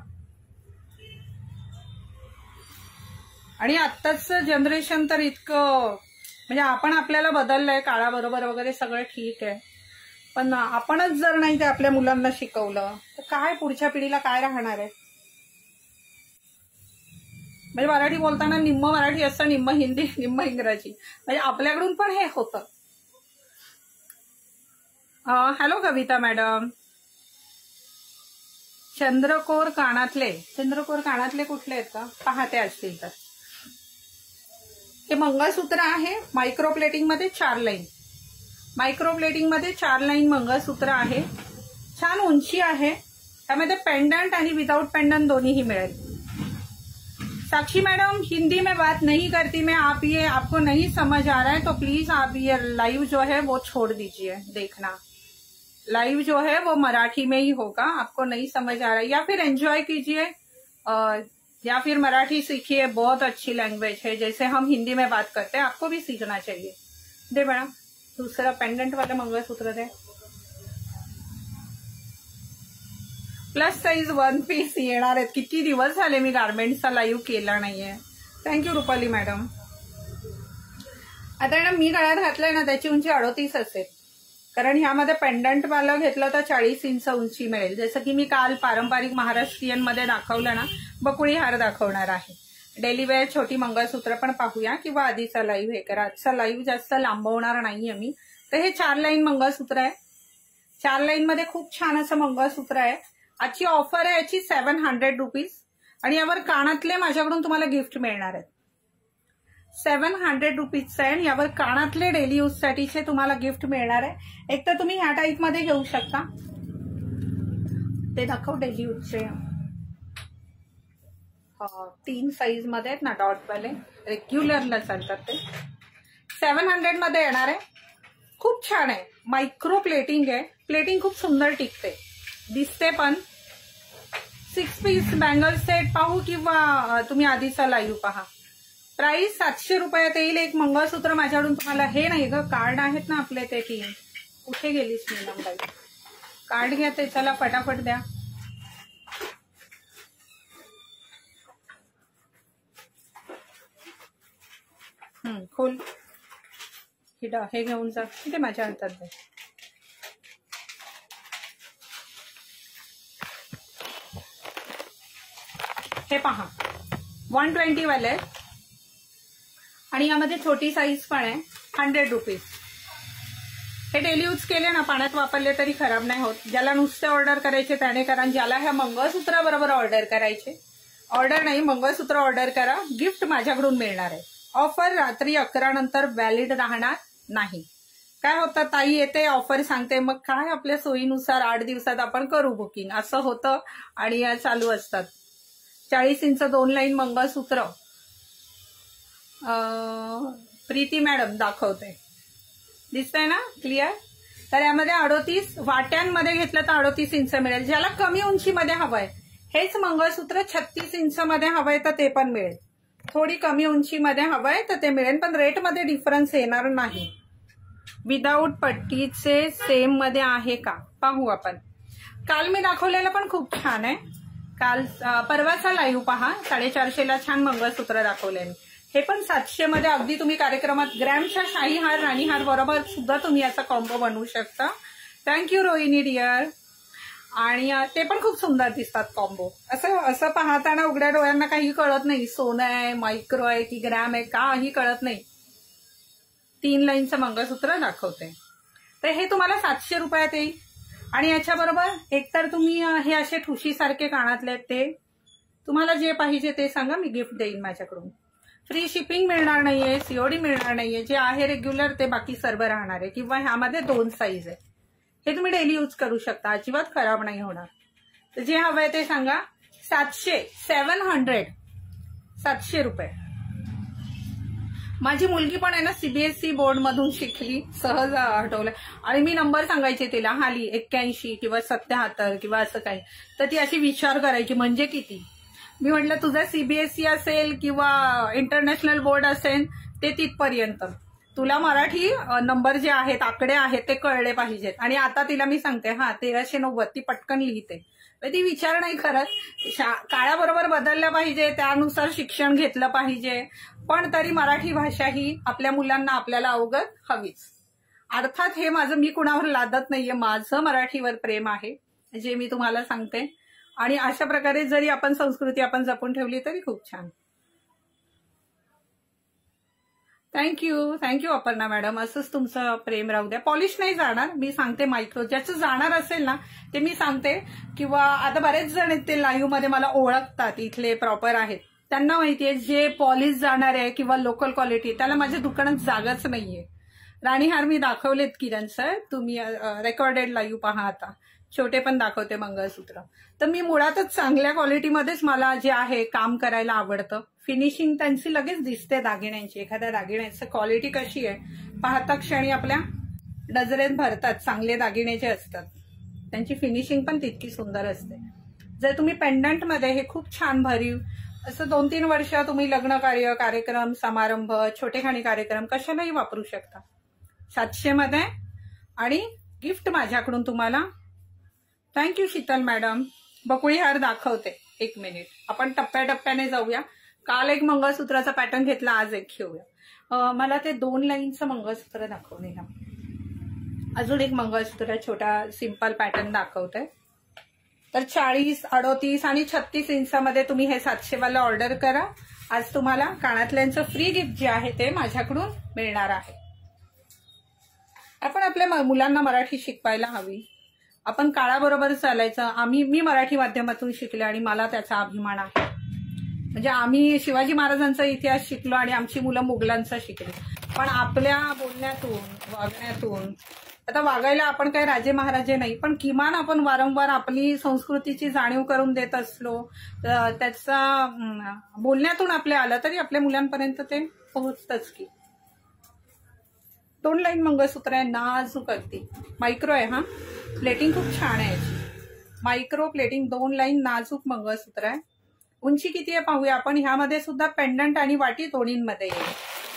आणि आत्ताच जनरेशन तर इतकं, म्हणजे आपण आपल्याला बदललंय काळाबरोबर वगैरे, सगळं ठीक आहे. पण आपणच जर नाही ते आपल्या मुलांना शिकवलं तर काय पुढच्या पिढीला काय राहणार आहे. म्हणजे मराठी बोलताना निम्म मराठी असतं, निम्म हिंदी, निम्म इंग्रजी, म्हणजे आपल्याकडून पण हे होतं. हॅलो कविता मॅडम. चंद्रकोर कानातले, चंद्रकोर कानातले कुठले आहेत का पाहते असतील तर. हे मंगळसूत्र आहे मायक्रो प्लेटिंग मध्ये, चार लाईन मायक्रो प्लेटिंग मध्ये चार लाईन मंगळसूत्र आहे. छान उंची आहे, त्यामध्ये पेंडंट आणि विदाउट पेंडंट दोन्हीही मिळेल। साक्षी मैडम हिंदी में बात नहीं करती मैं, आप ये आपको नहीं समझ आ रहा है तो प्लीज आप ये लाइव जो है वो छोड़ दीजिए देखना। लाइव जो है वो मराठी में ही होगा, आपको नहीं समझ आ रहा है या फिर एंजॉय कीजिए या फिर मराठी सीखिए, बहुत अच्छी लैंग्वेज है। जैसे हम हिंदी में बात करते हैं आपको भी सीखना चाहिए। दे बड़ा दूसरा पेंडेंट वाला मंगलसूत्र दे, प्लस साईज वन पीस येणार आहेत। किती दिवस झाले मी गार्मेंट्सचा लाईव्ह केला नाहीये। Thank you Rupali madam. आता ना मी गळ्यात घातलंय ना त्याची उंची अडोतीस असेल, कारण ह्यामध्ये पेंडंट वाला घेतलं तर चाळीस इंच उंची मिळेल। जसं की मी काल पारंपरिक महाराष्ट्रीयन मध्ये दाखवलं ना, बकुळी हार दाखवणार आहे। डेली वेअर छोटी मंगळसूत्र पण पाहूया किंवा आधीचा लाईव्ह हे करा। आजचा लाईव्ह जास्त लांबवणार नाहीये मी। तर हे चार लाईन मंगळसूत्र आहे, चार लाईन मध्ये खूप छान असं मंगळसूत्र आहे। आजची ऑफर आहे याची सेव्हन हंड्रेड रुपीज आणि यावर कानातले माझ्याकडून तुम्हाला गिफ्ट मिळणार आहेत। सेव्हन हंड्रेड रुपीजचं आहे आणि यावर कानातले डेली यूज साठीचे तुम्हाला गिफ्ट मिळणार आहे। एक तर तुम्ही ह्या टाईप मध्ये घेऊ शकता, ते दाखव डेली यूजचे तीन साईज मध्ये आहेत ना डॉट वाले, रेग्युलरला चालतात ते। सेव्हन हंड्रेड मध्ये येणार आहे, खूप छान आहे। मायक्रो प्लेटिंग आहे, प्लेटिंग खूप सुंदर टिकते, दिसते पण। सिक्स पीस बँगल सेट पाहू किंवा तुम्ही आधीचा लाईव्ह पहा। प्राइस सातशे रुपयात येईल एक मंगळसूत्र माझ्याकडून तुम्हाला। हे नाही ग कार्ड आहेत ना आपले ते तीन, कुठे गेलीस मी नंबर, कार्ड घ्या ते, चला फटाफट द्या। हम्म खोल हिडा, हे घेऊन जा, ते माझ्या हातात दे। हे पहा वन ट्वेंटी वाले आहेत आणि यामध्ये छोटी साईज पण आहे, हंड्रेड रुपीज। हे डेली यूज केले ना, पाण्यात वापरले तरी खराब नाही होत। ज्याला नुसते ऑर्डर करायचे त्याने करा, ज्याला ह्या मंगळसूत्राबरोबर ऑर्डर करायचे, ऑर्डर नाही मंगळसूत्र ऑर्डर करा, गिफ्ट माझ्याकडून मिळणार आहे। ऑफर रात्री अकरा नंतर व्हॅलिड राहणार नाही। काय होतं ताई येते ऑफर सांगते, मग काय आपल्या सोयीनुसार आठ दिवसात आपण करू बुकिंग असं होतं आणि या चालू असतात। चाळीस इंच दोन लाईन मंगळसूत्र प्रीती मॅडम दाखवते, दिसतंय ना क्लिअर। तर यामध्ये अडोतीस वाट्यांमध्ये घेतलं तर अडोतीस इंच मिळेल। ज्याला कमी उंचीमध्ये हवंय हेच मंगळसूत्र छत्तीस इंच मध्ये हवंय तर ते पण मिळेल। थोडी कमी उंचीमध्ये हवंय तर ते मिळेल, पण रेटमध्ये डिफरन्स येणार नाही। विदाऊट पट्टीचे सेम मध्ये आहे का पाहू आपण। काल मी दाखवलेलं पण खूप छान आहे, काल परवाचा लाईव्ह पहा, साडेचारशेला छान मंगळसूत्र दाखवले मी। हे पण सातशे मध्ये अगदी तुम्ही कार्यक्रमात ग्रॅमच्या शाही हार राणी हार बरोबर सुद्धा तुम्ही याचा कॉम्बो बनवू शकता। Thank you Rohini dear. आणि ते पण खूप सुंदर दिसतात कॉम्बो। असं असं पाहताना उघड्या डोळ्यांना काही कळत नाही, सोनं आहे मायक्रो आहे की ग्रॅम आहे काही कळत नाही। तीन लाईनचं मंगळसूत्र दाखवते, तर हे तुम्हाला सातशे रुपयात येईल। आणि याच्याबरोबर एकतर तुम्ही हे असे ठुशीसारखे कानातले ते, तुम्हाला जे पाहिजे ते सांगा, मी गिफ्ट देईन माझ्याकडून। फ्री शिपिंग मिळणार नाहीये, सीओडी मिळणार नाहीये, जे आहे रेग्युलर ते बाकी सर्व राहणार आहे। किंवा ह्यामध्ये दोन साईज आहे, हे तुम्ही डेली यूज करू शकता, अजिबात खराब नाही होणार। तर जे हवंय ते सांगा। सातशे सेव्हन हंड्रेड सातशे रुपये। माझी मुलगी पण आहे ना सीबीएसई बोर्ड मधून शिकली, सहज आठवलं आणि मी नंबर सांगायचे तिला हाली एक्क्याऐंशी किंवा सत्याहत्तर किंवा असं काही, तर ती अशी विचार करायची म्हणजे किती। मी म्हटलं तुझा सीबीएसई असेल किंवा इंटरनॅशनल बोर्ड असेल ते तिथपर्यंत, तुला मराठी नंबर जे आहेत आकडे आहेत ते कळले पाहिजेत। आणि आता तिला मी सांगते हा तेराशे नव्वद ती पटकन लिहिते, ती विचार नाही करत। काळाबरोबर बदललं पाहिजे, त्यानुसार शिक्षण घेतलं पाहिजे, पण तरी मराठी भाषा ही आपल्या मुलांना आपल्याला अवगत हवीच। अर्थात हे माझं मी कुणावर लादत नाहीये, माझं मराठीवर प्रेम आहे जे मी तुम्हाला सांगते। आणि अशा प्रकारे जरी आपण संस्कृती आपण जपून ठेवली तरी खूप छान। थँक्यू थँक्यू अपर्णा मॅडम, असंच तुमचं प्रेम राहू द्या। पॉलिश नाही जाणार, मी सांगते मायक्रो ज्याचं जाणार असेल ना ते मी सांगते। किंवा आता बरेच जण आहेत ते लाईव्ह मध्ये मला ओळखतात, इथले प्रॉपर आहेत, त्यांना माहितीये जे पॉलिश जाणार आहे किंवा लोकल क्वालिटी त्याला माझ्या दुकानात जागाच नाहीये। राणीहार मी दाखवलेत किरण सर, तुम्ही रेकॉर्डेड लाईव्ह पहा आता। छोटे पण दाखवते मंगळसूत्र. तर मी मुळातच चांगल्या क्वालिटीमध्येच मला जे आहे काम करायला आवडतं. फिनिशिंग त्यांची लगेच दिसते दागिन्यांची. एखाद्या दागिन्याची क्वालिटी कशी आहे पाहता क्षणी आपल्या नजरेत भरतात. चांगले दागिने जे असतात त्यांची फिनिशिंग पण तितकी सुंदर असते. जर तुम्ही पेंडंट मध्ये हे खूप छान भरीव असं दोन तीन वर्ष तुम्ही लग्न कार्य कार्यक्रम समारंभ छोटेखानी कार्यक्रम कशालाही वापरू शकता. सातशे मध्ये आणि गिफ्ट माझ्याकडून तुम्हाला. Thank you Sheetal madam. बकुळी हार दाखवते. एक मिनिट आपण टप्प्याटप्प्याने जाऊया. काल एक मंगळसूत्राचा पॅटर्न घेतला, आज एक घेऊया. मला ते दोन लाईनचं मंगळसूत्र दाखवणे. अजून एक मंगळसूत्र छोटा सिंपल पॅटर्न दाखवते. तर चाळीस अडोतीस आणि छत्तीस इंचामध्ये तुम्ही हे सातशे वाला ऑर्डर करा. आज तुम्हाला कानातल्यांचं फ्री गिफ्ट जे आहे ते माझ्याकडून मिळणार आहे. आपण आपल्या मुलांना मराठी शिकवायला हवी. आपण काळाबरोबर चालायचं. आम्ही मी मराठी माध्यमातून शिकले आणि मला त्याचा अभिमान आहे. म्हणजे आम्ही शिवाजी महाराजांचा इतिहास शिकलो आणि आमची मुलं मुघलांचा शिकली. पण आपल्या बोलण्यातून वागण्यातून आता वागायला आपण काही राजे महाराजे नाही, पण किमान आपण वारंवार आपली संस्कृतीची जाणीव करून देत असलो, त्याचा बोलण्यातून आपल्या आलं तरी आपल्या मुलांपर्यंत ते पोहोचतच की. दोन लाईन मंगळसूत्र आहे, नाजूक अगदी मायक्रो आहे. हा प्लेटिंग खूप छान आहे याची. मायक्रो प्लेटिंग दोन लाईन नाजूक मंगळसूत्र आहे. उंची किती आहे पाहूया आपण. ह्यामध्ये सुद्धा पेंडंट आणि वाटी दोन्हींमध्ये येईल.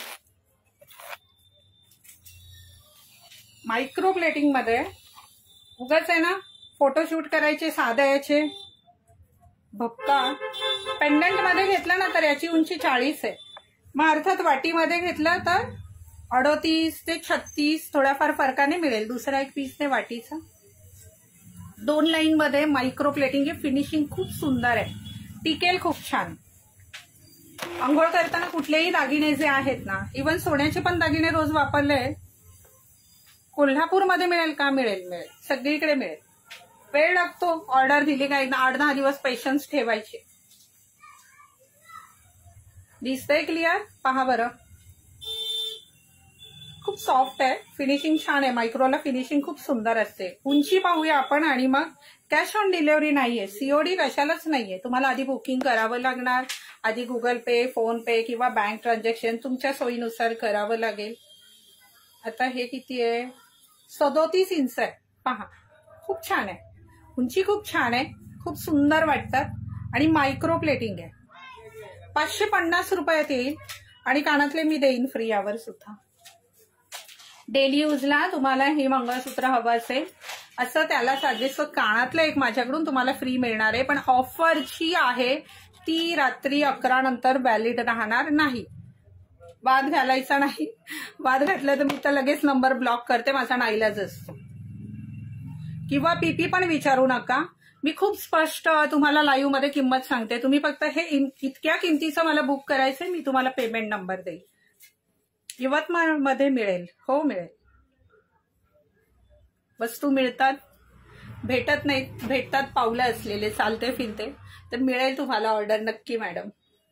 मायक्रो प्लेटिंग मध्ये उगाच आहे ना फोटोशूट करायचे साधे याचे भपका. पेंडंट मध्ये घेतलं ना तर याची उंची चाळीस आहे. मग अर्थात वाटीमध्ये घेतलं तर अडोतीस ते छत्तीस थोड्याफार फरकाने मिळेल. दुसरा एक पीस ते वाटीचा. दोन लाईन मध्ये मायक्रो प्लेटिंग हे फिनिशिंग खूप सुंदर आहे. टिकेल खूप छान. आंघोळ करताना कुठलेही दागिने जे आहेत ना, इव्हन सोन्याचे पण दागिने रोज वापरले. कोल्हापूरमध्ये मिळेल का? मिळेल मिळेल सगळीकडे मिळेल. वेळ लागतो. ऑर्डर दिली का एकदा आठ दहा दिवस पेशन्स ठेवायचे. दिसतंय क्लिअर? पहा बरं. खूप सॉफ्ट आहे. फिनिशिंग छान आहे. मायक्रोला फिनिशिंग खूप सुंदर असते. उंची पाहूया आपण आणि मग कॅश ऑन डिलिव्हरी नाहीये. सीओडी कशालाच नाहीये. तुम्हाला आधी बुकिंग करावं लागणार. आधी गुगल पे फोन पे किंवा बँक ट्रान्झॅक्शन तुमच्या सोयीनुसार करावं लागेल. आता हे किती आहे? सदोतीस इंच आहे. पहा खूप छान आहे. उंची खूप छान आहे. खूप सुंदर वाटतात आणि मायक्रो प्लेटिंग आहे. पाचशे पन्नास रुपयात येईल आणि कानातले मी देईन फ्री यावर सुद्धा. डेली यूजला तुम्हाला हे मंगळसूत्र हवं असेल असं त्याला साजेसं कानातलं एक माझ्याकडून तुम्हाला फ्री मिळणार आहे. पण ऑफर जी आहे ती रात्री अकरा नंतर व्हॅलिड राहणार नाही. वाद घालायचा नाही. वाद घातला तर मी तर लगेच नंबर ब्लॉक करते. माझा नाईलाज असतो. किंवा पीपी पण विचारू नका. मी खूप स्पष्ट तुम्हाला लाईव्ह मध्ये किंमत सांगते. तुम्ही फक्त हे इतक्या किमतीचं मला बुक करायचंय. मी तुम्हाला पेमेंट नंबर देईल. यवतमाळ मध्ये मिळेल. हो मिळेल. वस्तू मिळतात भेटत नाहीत. भेटतात पावलं असलेले चालते फिरते. तर मिळेल तुम्हाला ऑर्डर नक्की मॅडम.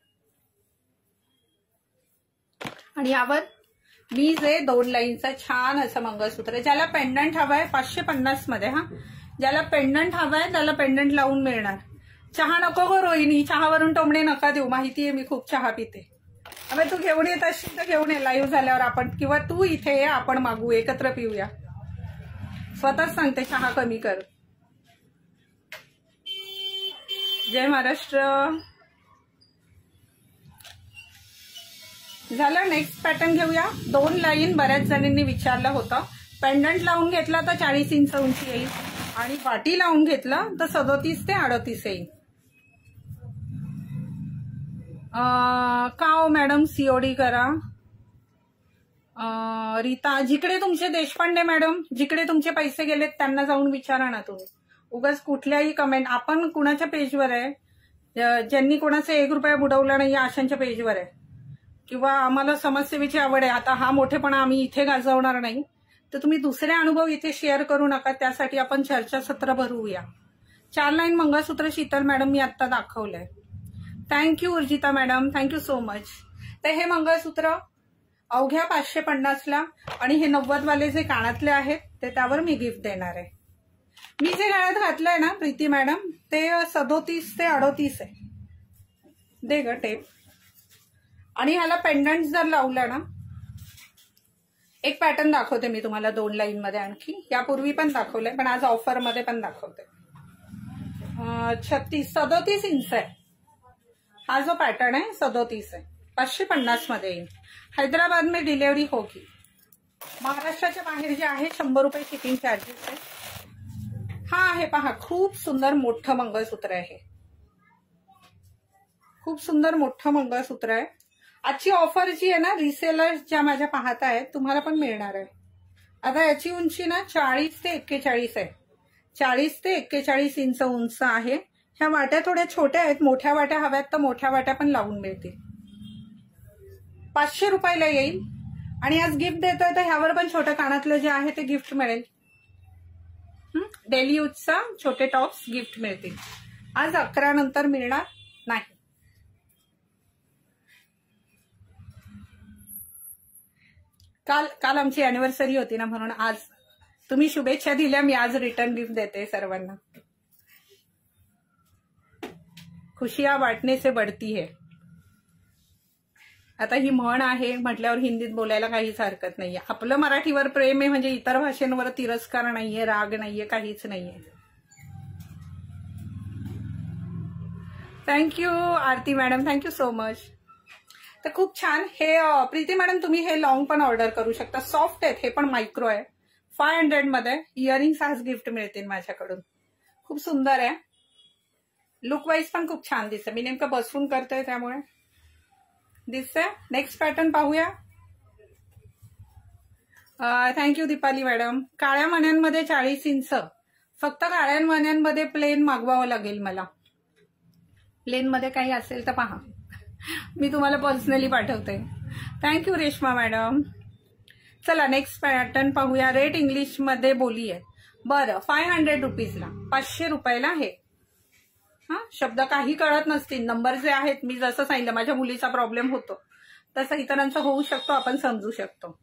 आणि यावर मी जे दोन लाईनचं छान असं मंगळसूत्र ज्याला पेंडंट हवंय पाचशे पन्नास मध्ये. हा ज्याला पेंडंट हवंय त्याला पेंडंट लावून मिळणार. चहा नको गो रोहिणी. चहावरून टोमणे नका देऊ. माहितीये मी खूप चहा पिते. अबे तू घेऊन येत असशील तर घेऊन ये लाईव्ह झाल्यावर आपण. किंवा तू इथे ये आपण मागू एकत्र पिऊया. स्वतःच सांगते चहा कमी कर. जय महाराष्ट्र. झालं. नेक्स्ट पॅटर्न घेऊया. दोन लाईन बऱ्याच जणांनी विचारलं होतं. पेंडंट लावून घेतला तर चाळीस इंच उंची येईल आणि वाटी लावून घेतलं तर सदोतीस ते अडोतीस येईल. का हो मॅडम सीओडी करा. रीता जिकडे तुमचे देशपांडे मॅडम जिकडे तुमचे पैसे गेलेत त्यांना जाऊन विचारा ना तुम्ही. उगाच कुठल्याही कमेंट. आपण कुणाच्या पेजवर आहे ज्यांनी कोणाचा एक रुपया बुडवला नाही अशांच्या पेजवर आहे. किंवा आम्हाला समाजसेवेची आवड आहे. आता हा मोठेपणा आम्ही इथे गाजवणार नाही. तर तुम्ही दुसरे अनुभव इथे शेअर करू नका. त्यासाठी आपण चर्चासत्र भरूया. चार लाईन मंगळसूत्र शीतल मॅडम मी आता दाखवलंय. Thank you Urjita madam. Thank you so much. तर हे मंगळसूत्र अवघ्या पाचशे पन्नासला आणि हे नव्वद वाले जे कानातले आहेत ते त्यावर मी गिफ्ट देणार आहे. मी जे गळ्यात घातलंय ना प्रीती मॅडम ते सदोतीस ते अडोतीस आहे. दे ग टेप. आणि ह्याला पेंडंट जर लावलं ना, एक पॅटर्न दाखवते मी तुम्हाला दोन लाईन मध्ये आणखी. यापूर्वी पण दाखवलंय पण आज ऑफर मध्ये पण दाखवते. छत्तीस सदोतीस इंच आहे हा जो पॅटर्न आहे, सदोतीस आहे. पाचशे पन्नास मध्ये येईल. हैदराबाद में डिलिव्हरी होगी. महाराष्ट्राच्या बाहेर जे आहे शंभर रुपये शिपिंग चार्जेस आहे. हा आहे पहा, खूप सुंदर मोठं मंगळसूत्र आहे. खूप सुंदर मोठं मंगळसूत्र आहे. आजची ऑफर जी आहे ना, रिसेलर ज्या माझ्या पाहत आहेत तुम्हाला पण मिळणार आहे. आता याची उंची ना चाळीस ते एक्केचाळीस आहे. चाळीस ते एक्केचाळीस इंच उंच आहे. ह्या वाट्या थोड्या छोट्या आहेत. मोठ्या वाट्या हव्यात तर मोठ्या वाट्या पण लावून मिळतील. पाचशे रुपयाला येईल. आणि आज गिफ्ट देतोय तर ह्यावर पण छोट्या कानातलं जे आहे ते गिफ्ट मिळेल. डेली यूजचा छोटे टॉप्स गिफ्ट मिळतील. आज अकरा नंतर मिळणार नाही. काल काल आमची अॅनिव्हर्सरी होती ना, म्हणून आज तुम्ही शुभेच्छा दिल्या, मी आज रिटर्न गिफ्ट देते सर्वांना. खुशियां बांटने से बढ़ती है. आता ही म्हण आहे म्हटल्यावर हिंदीत बोलायला काहीच हरकत नाहीये. आपलं मराठीवर प्रेम आहे म्हणजे इतर भाषेंवर तिरस्कार नाहीये, राग नाहीये, काहीच नाहीये. Thank you Aarti madam, thank you so much. तर खूप छान. हे प्रीती मॅडम तुम्ही हे लॉंग पण ऑर्डर करू शकता. सॉफ्ट आहेत, हे पण मायक्रो आहे. फाय हंड्रेड मध्ये इयरिंग्स आज गिफ्ट मिळतील माझ्याकडून. खूप सुंदर आहे. लुक वाईज पण खूप छान दिसतं. मी नेमकं बसून करतोय त्यामुळे दिसतंय. नेक्स्ट पॅटर्न पाहूया. Thank you Deepali madam. काळ्या मण्यांमध्ये चाळीस इंच. फक्त काळ्या मण्यांमध्ये प्लेन मागवावं लागेल मला. प्लेन मध्ये काही असेल तर पहा, मी तुम्हाला पर्सनली पाठवते. Thank you Reshma madam. चला नेक्स्ट पॅटर्न पाहूया. रेट इंग्लिश मध्ये बोलीये. बरं, फाय हंड्रेड रुपीजला, पाचशे रुपयाला आहे. हा, शब्द काही कळत नसतील. नंबर जे आहेत मी जसं सांगितलं, माझ्या मुलीचा प्रॉब्लेम होतो तसं इतरांचा होऊ शकतो, आपण समजू शकतो.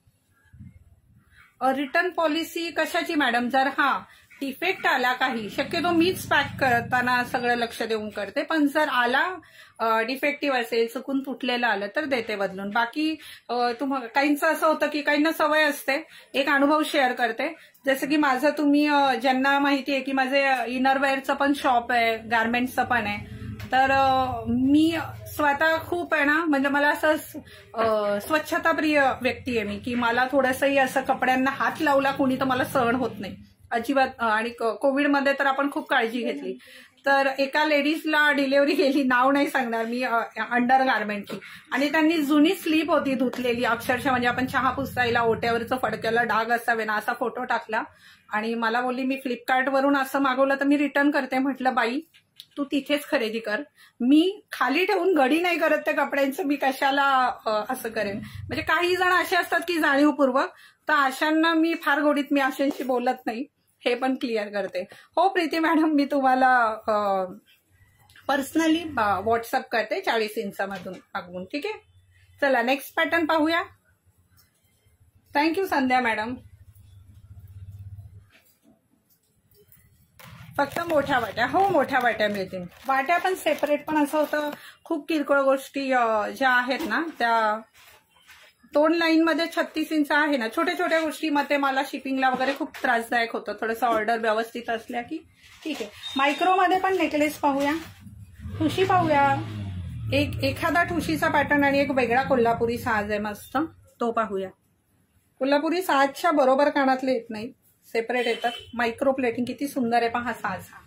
रिटर्न पॉलिसी कशाची मॅडम? जर हा डिफेक्ट आला काही, शक्यतो मीच पॅक करताना सगळं लक्ष देऊन करते, पण जर आला डिफेक्टिव्ह असेल, चुकून तुटलेलं आलं तर देते बदलून. बाकी तुम्हाला काहींचं असं होतं की काहींना सवय असते. एक अनुभव शेअर करते. जसं की माझं, तुम्ही ज्यांना माहिती आहे की माझे इनरवेअरचं पण शॉप आहे, गारमेंट्सचं पण आहे. तर मी स्वतः खूप आहे ना, म्हणजे मला असं स्वच्छताप्रिय व्यक्ती आहे मी, की मला थोडंसंही असं कपड्यांना हात लावला कोणी तर मला सहन होत नाही अजिबात. आणि कोविडमध्ये तर आपण खूप काळजी घेतली. तर एका लेडीजला डिलिव्हरी केली, नाव नाही सांगणार मी, अंडर गारमेंटची. आणि त्यांनी जुनी स्लीप होती धुतलेली अक्षरशः, म्हणजे आपण चहा पुसायला ओट्यावरचं फडक्याला डाग असावे ना, असा फोटो टाकला. आणि मला बोलली मी फ्लिपकार्टवरून असं मागवलं तर मी रिटर्न करते. म्हटलं बाई तू तिथेच खरेदी कर, मी खाली ठेवून घडी नाही करत त्या कपड्यांचं, मी कशाला असं करेन. म्हणजे काही जण असे असतात की जाणीवपूर्वक, तर अशांना मी फार गोडीत मी अशांशी बोलत नाही, हे पण क्लिअर करते. हो प्रीती मॅडम, मी तुम्हाला पर्सनली व्हॉट्सअप करते चाळीस इंचामधून मागवून. ठीक आहे. चला नेक्स्ट पॅटर्न पाहूया. Thank you Sandhya madam. फक्त मोठ्या वाट्या, हो मोठ्या वाट्या मिळतील. वाट्या पण सेपरेट, पण असं होतं खूप किरकोळ गोष्टी ज्या आहेत ना त्या दोन लाईन मध्ये छत्तीस इंच आहे ना, छोट्या छोट्या गोष्टीमध्ये मला शिपिंगला वगैरे खूप त्रासदायक होतं. थोडंसं ऑर्डर व्यवस्थित असल्या की ठीक आहे. मायक्रोमध्ये पण नेकलेस पाहूया, ठुशी पाहूया. एक एखादा ठुशीचा पॅटर्न आणि एक वेगळा कोल्हापुरी साज आहे मस्त, तो पाहूया. कोल्हापुरी साजच्या बरोबर कानातले येत नाही, सेपरेट येतात. मायक्रो प्लेटिंग किती सुंदर आहे पहा साज. हा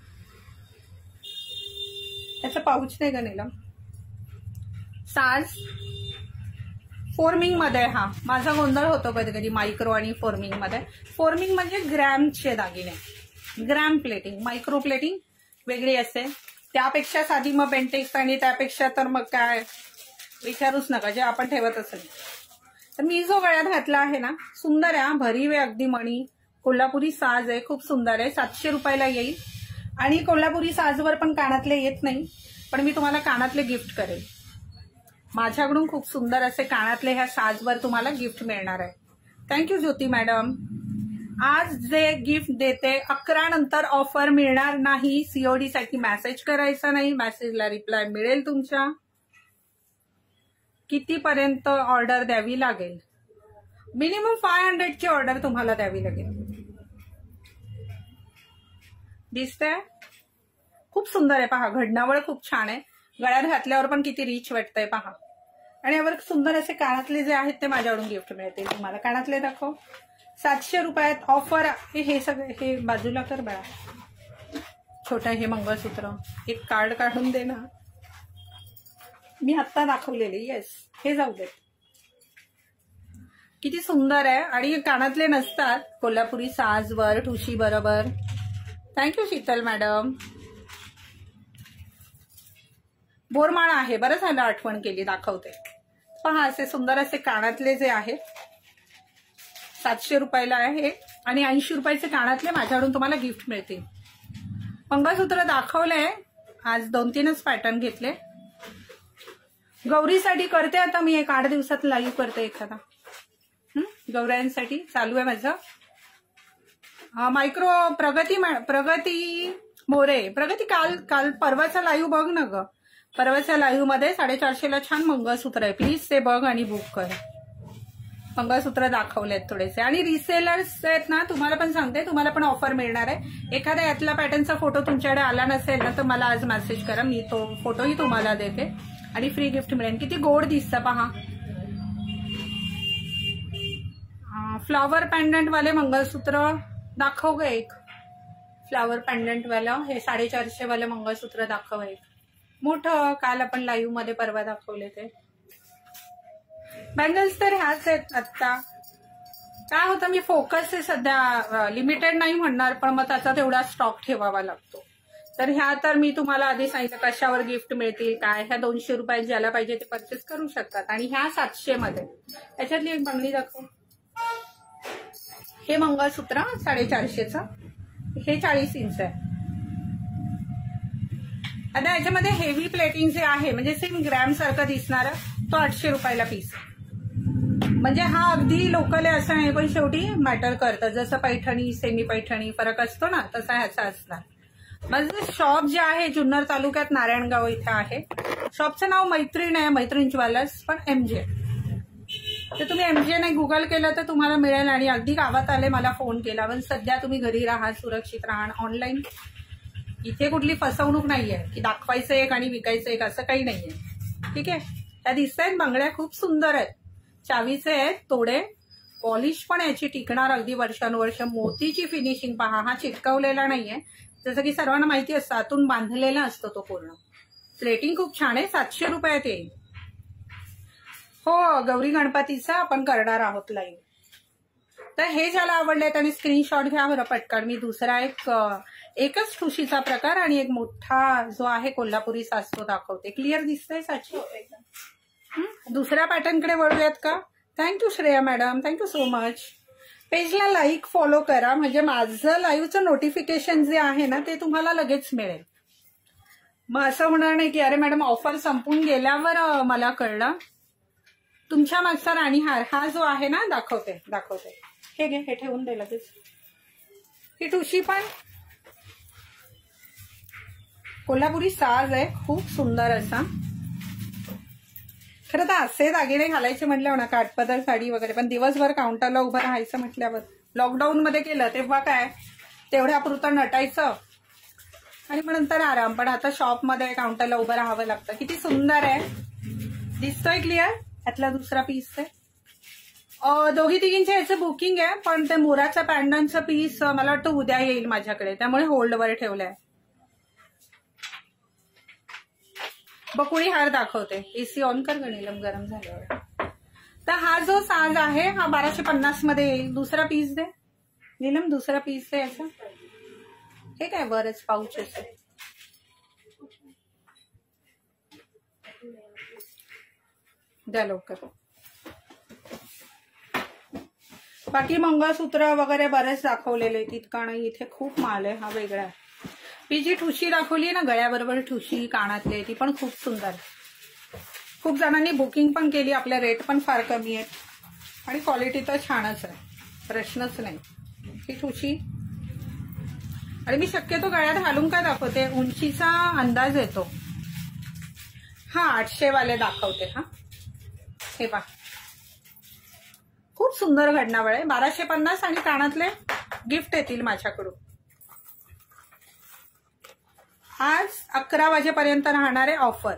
त्याचं पाऊच नाही का नीलम? साज फोर्मिंग मध्ये. हा माझा गोंधळ होतो कधी कधी मायक्रो आणि फोर्मिंग मध्ये. फोर्मिंग म्हणजे ग्रॅमचे दागिने, ग्रॅम प्लेटिंग. मायक्रो प्लेटिंग वेगळी असते. त्यापेक्षा साधी मग बेंटेक्स, आणि त्यापेक्षा तर मग काय विचारूच नका, जे आपण ठेवत असेल. तर मी जो गळ्यात घातला आहे ना, सुंदर आहे, भरीव आहे अगदी मणी. कोल्हापुरी साज आहे, खूप सुंदर आहे. सातशे रुपयाला येईल. आणि कोल्हापुरी साजवर पण कानातले येत नाही, पण मी तुम्हाला कानातले गिफ्ट करेल. माझ्याकडून खूप सुंदर असे कानातले ह्या साजवर तुम्हाला गिफ्ट मिळणार आहे. Thank you Jyoti madam. आज जे गिफ्ट देते अकरा नंतर ऑफर मिळणार नाही. सीओडी साठी मेसेज करायचा नाही, मेसेजला रिप्लाय मिळेल तुमच्या. कितीपर्यंत ऑर्डर द्यावी लागेल? मिनिमम फाय हंड्रेडची ऑर्डर तुम्हाला द्यावी लागेल. दिसतंय? खूप सुंदर आहे पहा, घडणावळ खूप छान आहे. गळ्यात घातल्यावर पण किती रिच वाटतंय पहा. आणि यावर सुंदर असे कानातले जे आहेत ते माझ्याकडून गिफ्ट मिळतील तुम्हाला. कानातले दाखव. सातशे रुपयात ऑफर. हे सगळे हे बाजूला कर बाळा. छोटं हे मंगळसूत्र, एक कार्ड काढून दे ना. मी आत्ता दाखवलेले. येस, हे जाऊ दे. किती सुंदर आहे. आणि कानातले नसतात. कोल्हापुरी साजवर ठुशी बरोबर. Thank you Sheetal madam. बोरमाळा आहे. बरं झालं आठवण केली, दाखवते. पहा असे सुंदर असे कानातले जे आहेत सातशे रुपयाला आहे. आणि ऐंशी रुपयाचे कानातले माझ्याकडून तुम्हाला गिफ्ट मिळतील. मंगळसूत्र दाखवलंय. आज दोन तीनच पॅटर्न घेतले. गौरीसाठी करते आता मी एक आठ दिवसात लाईव्ह करते एखादा. गौरायांसाठी चालू आहे माझं. मायक्रो प्रगती प्रगती मोरे. प्रगती काल काल परवाचा लाईव्ह बघ ना ग. परवाच्या लाईव्ह मध्ये साडेचारशे ला छान मंगळसूत्र आहे. प्लीज ते बघ आणि बुक कर. मंगळसूत्र दाखवलेत थोडेसे. आणि रिसेलर्स आहेत ना, तुम्हाला पण सांगते, तुम्हाला पण ऑफर मिळणार आहे. एखाद्या यातला पॅटर्नचा फोटो तुमच्याकडे आला नसेल ना तर मला आज मेसेज करा, मी तो फोटोही तुम्हाला देते आणि फ्री गिफ्ट मिळेल. किती गोड दिसतं पहा. फ्लॉवर पेंडंट वाले मंगळसूत्र दाखव ग एक. फ्लॉवर पेंडंट वाला हे साडेचारशे वाले मंगळसूत्र दाखव एक मोठं. काल आपण लाईव्ह मध्ये परवा दाखवले ते. बँगल्स तर ह्याच आहेत आत्ता. काय होतं, मी फोकस हे सध्या लिमिटेड नाही म्हणणार, पण मग त्याचा तेवढा स्टॉक ठेवावा लागतो. तर ह्या तर मी तुम्हाला आधी सांगितलं कशावर गिफ्ट मिळतील काय. ह्या दोनशे रुपयात ज्याला पाहिजे ते परचेस करू शकतात. आणि ह्या सातशे मध्ये. त्याच्यातली एक बंगडी दाखव. हे मंगळसूत्र साडेचारशेचं, हे चाळीस इंच आहे. आता याच्यामध्ये हेवी प्लेटिंग जे आहे म्हणजे सेम ग्रॅम सारखं दिसणार, तो आठशे रुपयाला पीस. म्हणजे हा अगदी लोकल आहे असं नाही, पण शेवटी मॅटर करतं. जसं पैठणी सेमी पैठणी फरक असतो ना, तसा ह्याचा असणार. माझं शॉप जे आहे जुन्नर तालुक्यात नारायणगाव इथे आहे. शॉपचं नाव मैत्रीण आहे, मैत्रीण ज्वेलर्स, पण एमजे. तर तुम्ही एमजे नाही गुगल केलं तर तुम्हाला मिळेल. आणि अगदी गावात आले मला फोन केला, पण सध्या तुम्ही घरी राहा, सुरक्षित राहा. ऑनलाईन इथे कुठली फसवणूक नाहीये की दाखवायचं एक आणि विकायचं एक, असं काही नाहीये. ठीक आहे. त्या दिसतायत बांगड्या खूप सुंदर आहेत. चावीचे आहेत तोडे. पॉलिश पण याची टिकणार अगदी वर्षानुवर्ष. मोतीची फिनिशिंग पहा. हा चिटकवलेला नाहीये, जसं की सर्वांना माहिती असतं आतून बांधलेला असतो तो पूर्ण. प्लेटिंग खूप छान आहे. सातशे रुपयात येईल. हो, गौरी गणपतीचा आपण करणार आहोत लाईव्ह. तर हे ज्याला आवडले त्याने स्क्रीनशॉट घ्या बरं पटकन. मी दुसरा एक एकच ठुशीचा प्रकार आणि एक मोठा जो आहे कोल्हापुरी साज तो दाखवते. क्लिअर दिसतंय साची? दुसऱ्या पॅटर्नकडे वळूयात का? Thank you Shreya madam, thank you so much. पेजला लाईक फॉलो करा म्हणजे माझं लाईव्हचं नोटिफिकेशन जे आहे ना ते तुम्हाला लगेच मिळेल. मग असं होणार नाही की अरे मॅडम ऑफर संपून गेल्यावर मला कळलं. तुमच्या मागचा राणीहार हा जो आहे ना, दाखवते दाखवते हे घे, हे ठेवून दे लगेच. ही ठुशी पण कोल्हापुरी साज आहे, खूप सुंदर असा. खरं तर असे दागिने घालायचे म्हटल्यावर ना, काठपदर साडी वगैरे, पण दिवसभर काउंटरला उभं राहायचं म्हटल्यावर लॉकडाऊन मध्ये केलं तेव्हा काय तेवढ्यापुरतं नटायचं आणि मग नंतर आराम. पण आता शॉपमध्ये काउंटरला उभं राहावं लागतं. किती सुंदर आहे. दिसतोय क्लिअर? यातला दुसरा पीस आहे. दोघी तिघींच्या याचं बुकिंग आहे, पण ते मोराच्या पॅन्डनचं पीस मला वाटतं उद्या येईल माझ्याकडे, त्यामुळे होल्डवर ठेवलंय. बकुळी हार दाखवते. एसी ऑन कर गणिलम, गरम झाल्यावर. तर हा जो साज आहे हा बाराशे पन्नास मध्ये येईल. दुसरा पीस दे नीलम, दुसरा पीस आहे याचा. हे काय बरंच पाऊच आहे. द्या लवकर. बाकी मंगळसूत्र वगैरे बरेच दाखवलेले, तितका नाही. इथे खूप माल आहे, हा वेगळा आहे. ही जी ठुशी दाखवली ना गळ्याबरोबर ठुशी कानातले, ती पण खूप सुंदर. खूप जणांनी बुकिंग पण केली. आपले रेट पण फार कमी आहेत आणि क्वालिटी तर छानच आहे, प्रश्नच नाही. ही ठुशी. आणि मी शक्यतो गळ्यात घालून काय दाखवते, उंचीचा अंदाज येतो. हा आठशे वाले दाखवते. हा हे पहा, खूप सुंदर घडणावळ आहे. बाराशे पन्नास आणि कानातले गिफ्ट येतील माझ्याकडून. आज अकरा वाजेपर्यंत राहणारे ऑफर.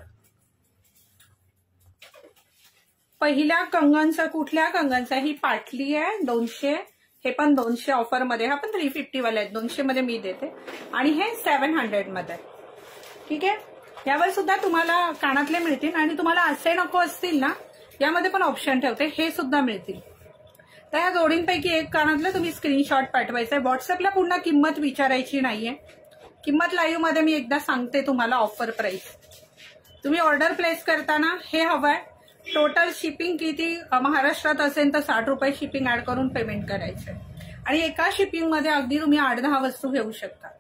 पहिल्या कंगनचा, कुठल्या कंगनचा, ही पाटली आहे दोनशे, हे पण दोनशे ऑफर मध्ये. हा पण थ्री फिफ्टी वाले आहेत, दोनशे मध्ये मी देते. आणि हे सेव्हन हंड्रेड मध्ये. ठीक आहे, यावर सुद्धा तुम्हाला कानातले मिळतील. आणि तुम्हाला असे नको असतील ना, यामध्ये पण ऑप्शन ठेवते, हे सुद्धा मिळतील. तर या जोडींपैकी एक कानातलं तुम्ही स्क्रीनशॉट पाठवायचंय. व्हॉट्सअपला पुन्हा किंमत विचारायची नाहीये. किंमत लाईव्ह मध्ये मी एकदा सांगते तुम्हाला ऑफर प्राइस. तुम्ही ऑर्डर प्लेस करताना हे हवंय. टोटल शिपिंग किती महाराष्ट्रात असेल तर साठ रुपये शिपिंग ऍड करून पेमेंट करायचंय. आणि एका शिपिंग मध्ये अगदी तुम्ही आठ दहा वस्तू घेऊ शकता.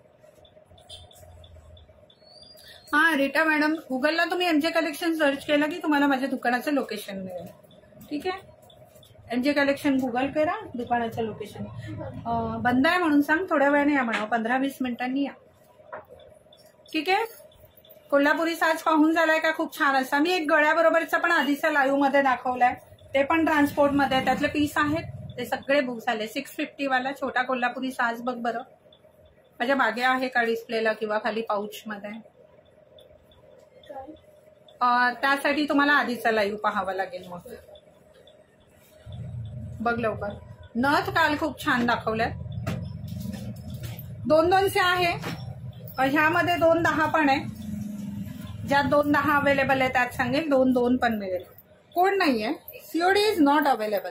हा रीटा मॅडम, गुगलला तुम्ही एमजे कलेक्शन सर्च केलं की तुम्हाला माझ्या दुकानाचं लोकेशन मिळेल. ठीक आहे, एमजे कलेक्शन गुगल करा, दुकानाचं लोकेशन. बंद आहे म्हणून सांग, थोड्या वेळाने या म्हणा, पंधरा वीस मिनिटांनी या. ठीक आहे, कोल्हापुरी साज पाहून झालाय का? खूप छान असा. मी एक गळ्याबरोबरचा पण आधीचा लाईव्ह मध्ये दाखवलाय, ते पण ट्रान्सपोर्ट मध्ये. त्यातले पीस आहेत ते सगळे बुक झाले. सिक्स फिफ्टी वाला छोटा कोल्हापुरी साज बघ बरं. माझ्या मागे आहे का डिस्प्लेला किंवा खाली पाऊच मध्ये? त्यासाठी तुम्हाला आधीचा लाईव्ह पाहावा लागेल. मग बघ लवकर. नथ काल खूप छान दाखवल्यात. दोन दोनशे आहे, ह्यामध्ये दोन दहा पण आहे. ज्यात दोन दहा अवेलेबल आहे त्यात सांगेल, दोन दोन पण मिळेल. कोड नाहीये, सीओडी इज नॉट अवेलेबल.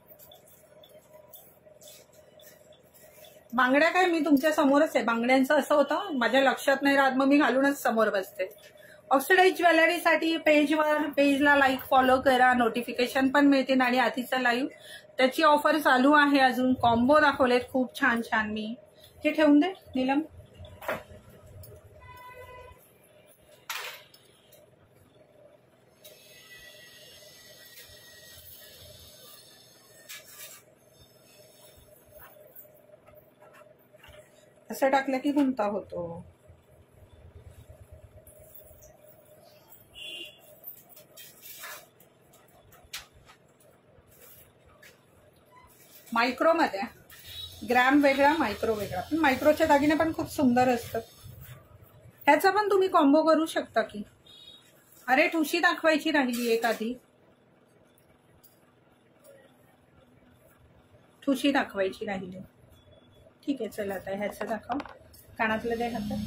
बांगड्या काय मी तुमच्या समोरच आहे. बांगड्यांचं असं होतं, माझ्या लक्षात नाही राहत, मग मी घालूनच समोर बसते. ऑक्सिडाइज ज्वेलरीसाठी पेजवर पेजला लाईक फॉलो करा, नोटिफिकेशन पण मिळतील. आणि आधीचा लाईव्ह त्याची ऑफर चालू आहे. अजून कॉम्बो दाखवलेत खूप छान छान. मी हे ठेवून दे नीलम. असं टाकलं की गुंता होतो. मायक्रो मध्ये ग्रॅम वेगळा, मायक्रो वेगळा. पण मायक्रोचे दागिने पण खूप सुंदर असतात. ह्याचा पण तुम्ही कॉम्बो करू शकता की. अरे ठुशी दाखवायची राहिली एक आधी, ठुशी दाखवायची राहिली. ठीक आहे, चला आता ह्याचं दाखव. कानातलं दे हातात.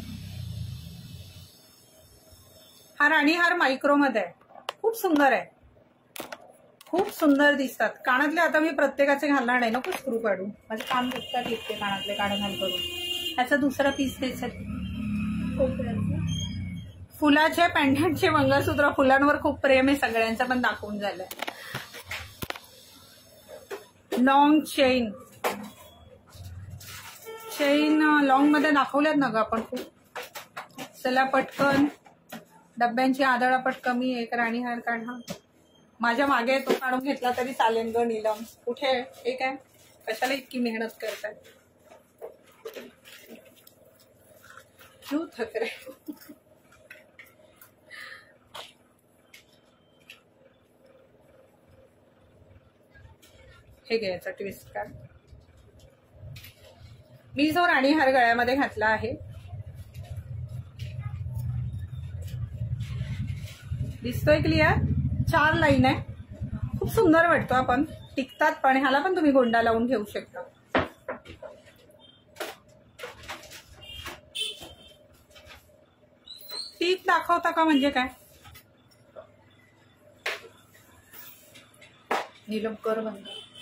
हा राणी हार मायक्रो मध्ये आहे, खूप सुंदर आहे, खूप सुंदर दिसतात. कानातले आता मी प्रत्येकाचे घालणार नाही, नको स्क्रू काढू, माझे कान दुखतात इतके कानातले काढ घाल करून. ह्याचा दुसरा पीस द्यायचा. फुलाचे पेंडंटचे मंगळसूत्र, फुलांवर खूप प्रेम आहे सगळ्यांचं, पण दाखवून झालंय. लॉंग चेन, चेन लॉंग मध्ये दाखवल्यात ना ग आपण खूप. चला पटकन, डब्यांची आदळापट कमी. एक राणीहार काढा. माझ्या मागे तो काढून घेतला तरी चालेल ग नीलम. कुठे हे काय, कशाला इतकी मेहनत करताय? क्यों थक रहे? हे घ्यायचा ट्विस्ट कार्ड. मी जो राणीहार गळ्यामध्ये घातला आहे, दिसतोय क्लिअर? चार लाईन आहे, खूप सुंदर वाटतो. आपण टिकतात पण. ह्याला पण तुम्ही गोंडा लावून घेऊ शकता. टीक दाखवता का म्हणजे काय? नीलम कर बंद.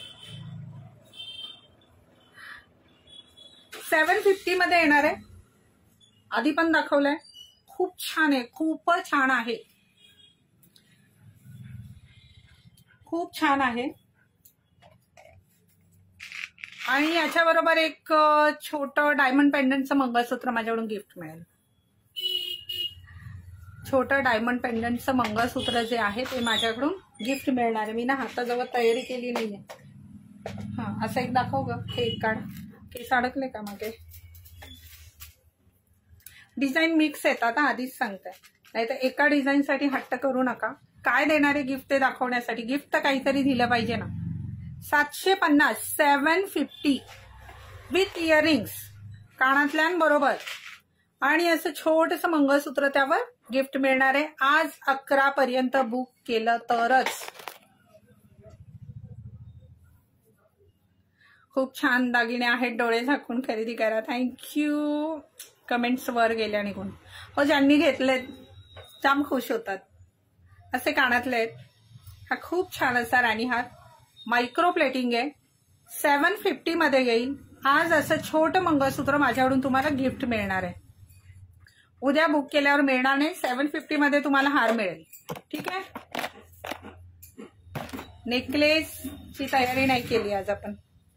सेवन फिफ्टी मध्ये येणार आहे. आधी पण दाखवलंय. खूप छान आहे, खूपच छान आहे, खूप छान आहे. आणि याच्याबरोबर एक छोटं डायमंड पेंडंटचं मंगळसूत्र माझ्याकडून गिफ्ट मिळेल. छोटं डायमंड पेंडंटचं मंगळसूत्र जे आहे ते माझ्याकडून गिफ्ट मिळणार आहे. मी ना हाताजवळ तयारी केली नाहीये. हा असं एक दाखव ग. हे एक काढ. केस अडकले का मागे? डिझाईन मिक्स येतात आधीच सांगते, नाही तर एका डिझाईन साठी हट्ट करू नका. काय देणारे गिफ्ट ते दाखवण्यासाठी, गिफ्ट तर काहीतरी दिलं पाहिजे ना. सातशे पन्नास सेवन फिफ्टी विथ इयरिंग्स कानातल्यांबरोबर आणि असं छोटंसं मंगळसूत्र त्यावर गिफ्ट मिळणार आहे. आज अकरा पर्यंत बुक केलं तरच. खूप छान दागिने आहेत, डोळे झाकून खरेदी करा. थँक्यू. कमेंट्स वर गेल्या निघून. हो, ज्यांनी घेतलेत जाम खुश होतात. असे कानातले आहेत. हा खूप छान असा राणीहार मायक्रो प्लेटिंग आहे. सेवन फिफ्टी मध्ये येईल. आज असं छोटं मंगळसूत्र माझ्याकडून तुम्हाला गिफ्ट मिळणार आहे. उद्या बुक केल्यावर मिळणार नाही. सेवन फिफ्टी मध्ये तुम्हाला हार मिळेल. ठीक आहे. नेकलेसची तयारी नाही केली आज आपण.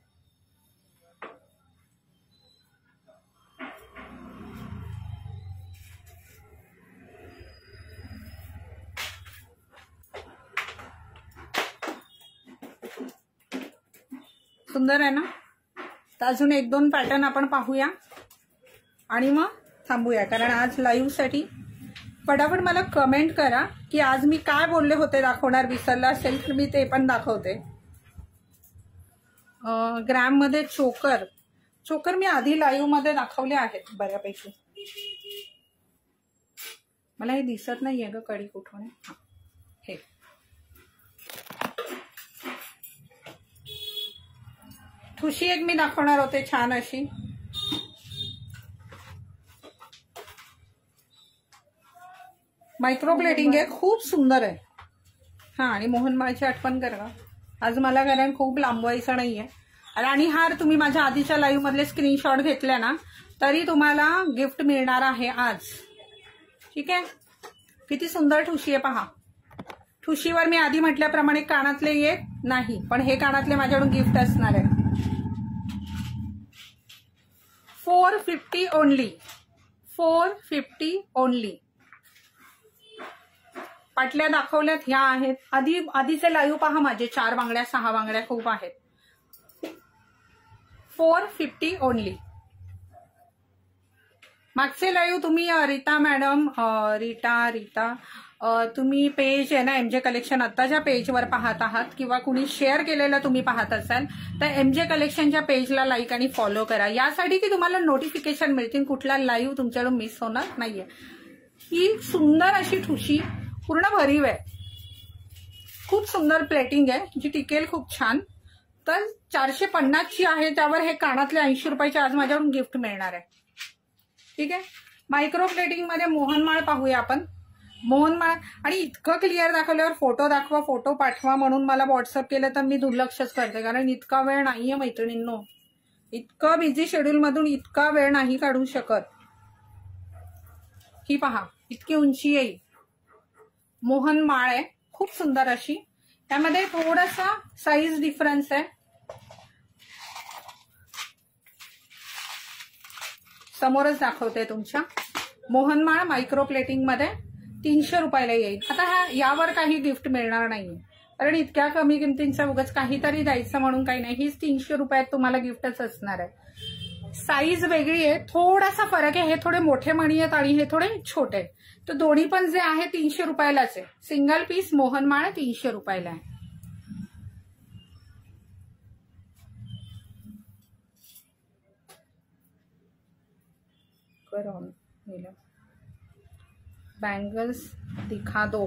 सुंदर आहे ना. तर अजून एक दोन पॅटर्न आपण पाहूया आणि मग थांबूया, कारण आज लाईव्ह साठी फटाफट मला कमेंट करा की आज मी काय बोलले होते दाखवणार. विसरला असेल तर मी ते पण दाखवते. ग्रॅम मध्ये चोकर चोकर मी आधी लाईव्ह मध्ये दाखवले आहेत बऱ्यापैकी. मला हे दिसत नाहीये ग कडी कुठून आहे. हे ठुशी एक मी दाखवणार होते छान अशी. मायक्रो प्लेटिंग आहे, खूप सुंदर आहे. हा, आणि मोहनमाळची आठवण करा आज मला, कारण खूप लांबवायचं नाहीये. आणि हार तुम्ही माझ्या आधीच्या लाईव्ह मधले स्क्रीनशॉट घेतले ना तरी तुम्हाला गिफ्ट मिळणार आहे आज. ठीक आहे. किती सुंदर ठुशी आहे पहा. ठुशीवर मी आधी म्हटल्याप्रमाणे कानातले येत नाही, पण हे कानातले माझ्याकडून गिफ्ट असणार आहे. Four fifty only. Four fifty only. पाटल्या दाखवल्यात ह्या आहेत. आधी आधीचे लाईव्ह पहा माझे. चार बांगड्या सहा बांगड्या खूप आहेत. Four fifty only. मागचे लाईव्ह तुम्ही रीता मॅडम रीता रीता तुम्ही पेज आहे ना एमजे कलेक्शन आत्ताच्या पेजवर पाहत आहात किंवा कुणी शेअर केलेलं तुम्ही पाहत असाल तर एमजे कलेक्शनच्या पेजला लाईक आणि फॉलो करा, यासाठी की तुम्हाला नोटिफिकेशन मिळतील कुठला लाईव्ह तुमच्याकडून मिस होणार नाहीये. ही सुंदर अशी ठुशी पूर्ण भरीव आहे. खूप सुंदर प्लेटिंग आहे जी टिकेल खूप छान. तर चारशे पन्नास ची आहे, त्यावर हे कानातले ऐंशी रुपयाचे आज माझ्याकडून गिफ्ट मिळणार आहे. ठीक आहे. मायक्रो प्लेटिंग मध्ये मोहनमाळ पाहूया आपण. मोहनमाळ आणि इतकं क्लिअर दाखवल्यावर फोटो दाखवा फोटो पाठवा म्हणून मला व्हॉट्सअप केलं तर मी दुर्लक्षच करते, कारण इतका वेळ नाहीये मैत्रिणींनो. इतकं बिझी शेड्यूल मधून इतका वेळ नाही काढू शकत. ही पहा इतकी उंची येईल. मोहनमाळ आहे खूप सुंदर अशी. त्यामध्ये थोडासा साईज डिफरन्स आहे. समोरच दाखवते तुमच्या. मोहनमाळ मायक्रो प्लेटिंग मध्ये तीनशे रुपयाला येईल. आता ह्या यावर काही गिफ्ट मिळणार नाहीये, कारण इतक्या कमी किमतींचं उगाच काहीतरी द्यायचं म्हणून काही नाही. हीच तीनशे रुपयात तुम्हाला गिफ्टच असणार आहे. साईज वेगळी आहे, थोडासा फरक आहे. हे थोडे मोठे मणी आहेत आणि हे थोडे छोटे. तर दोन्ही पण जे आहे तीनशे रुपयालाच आहे. सिंगल पीस मोहनमाळ तीनशे रुपयाला आहे. बैंगल्स दिखा दो.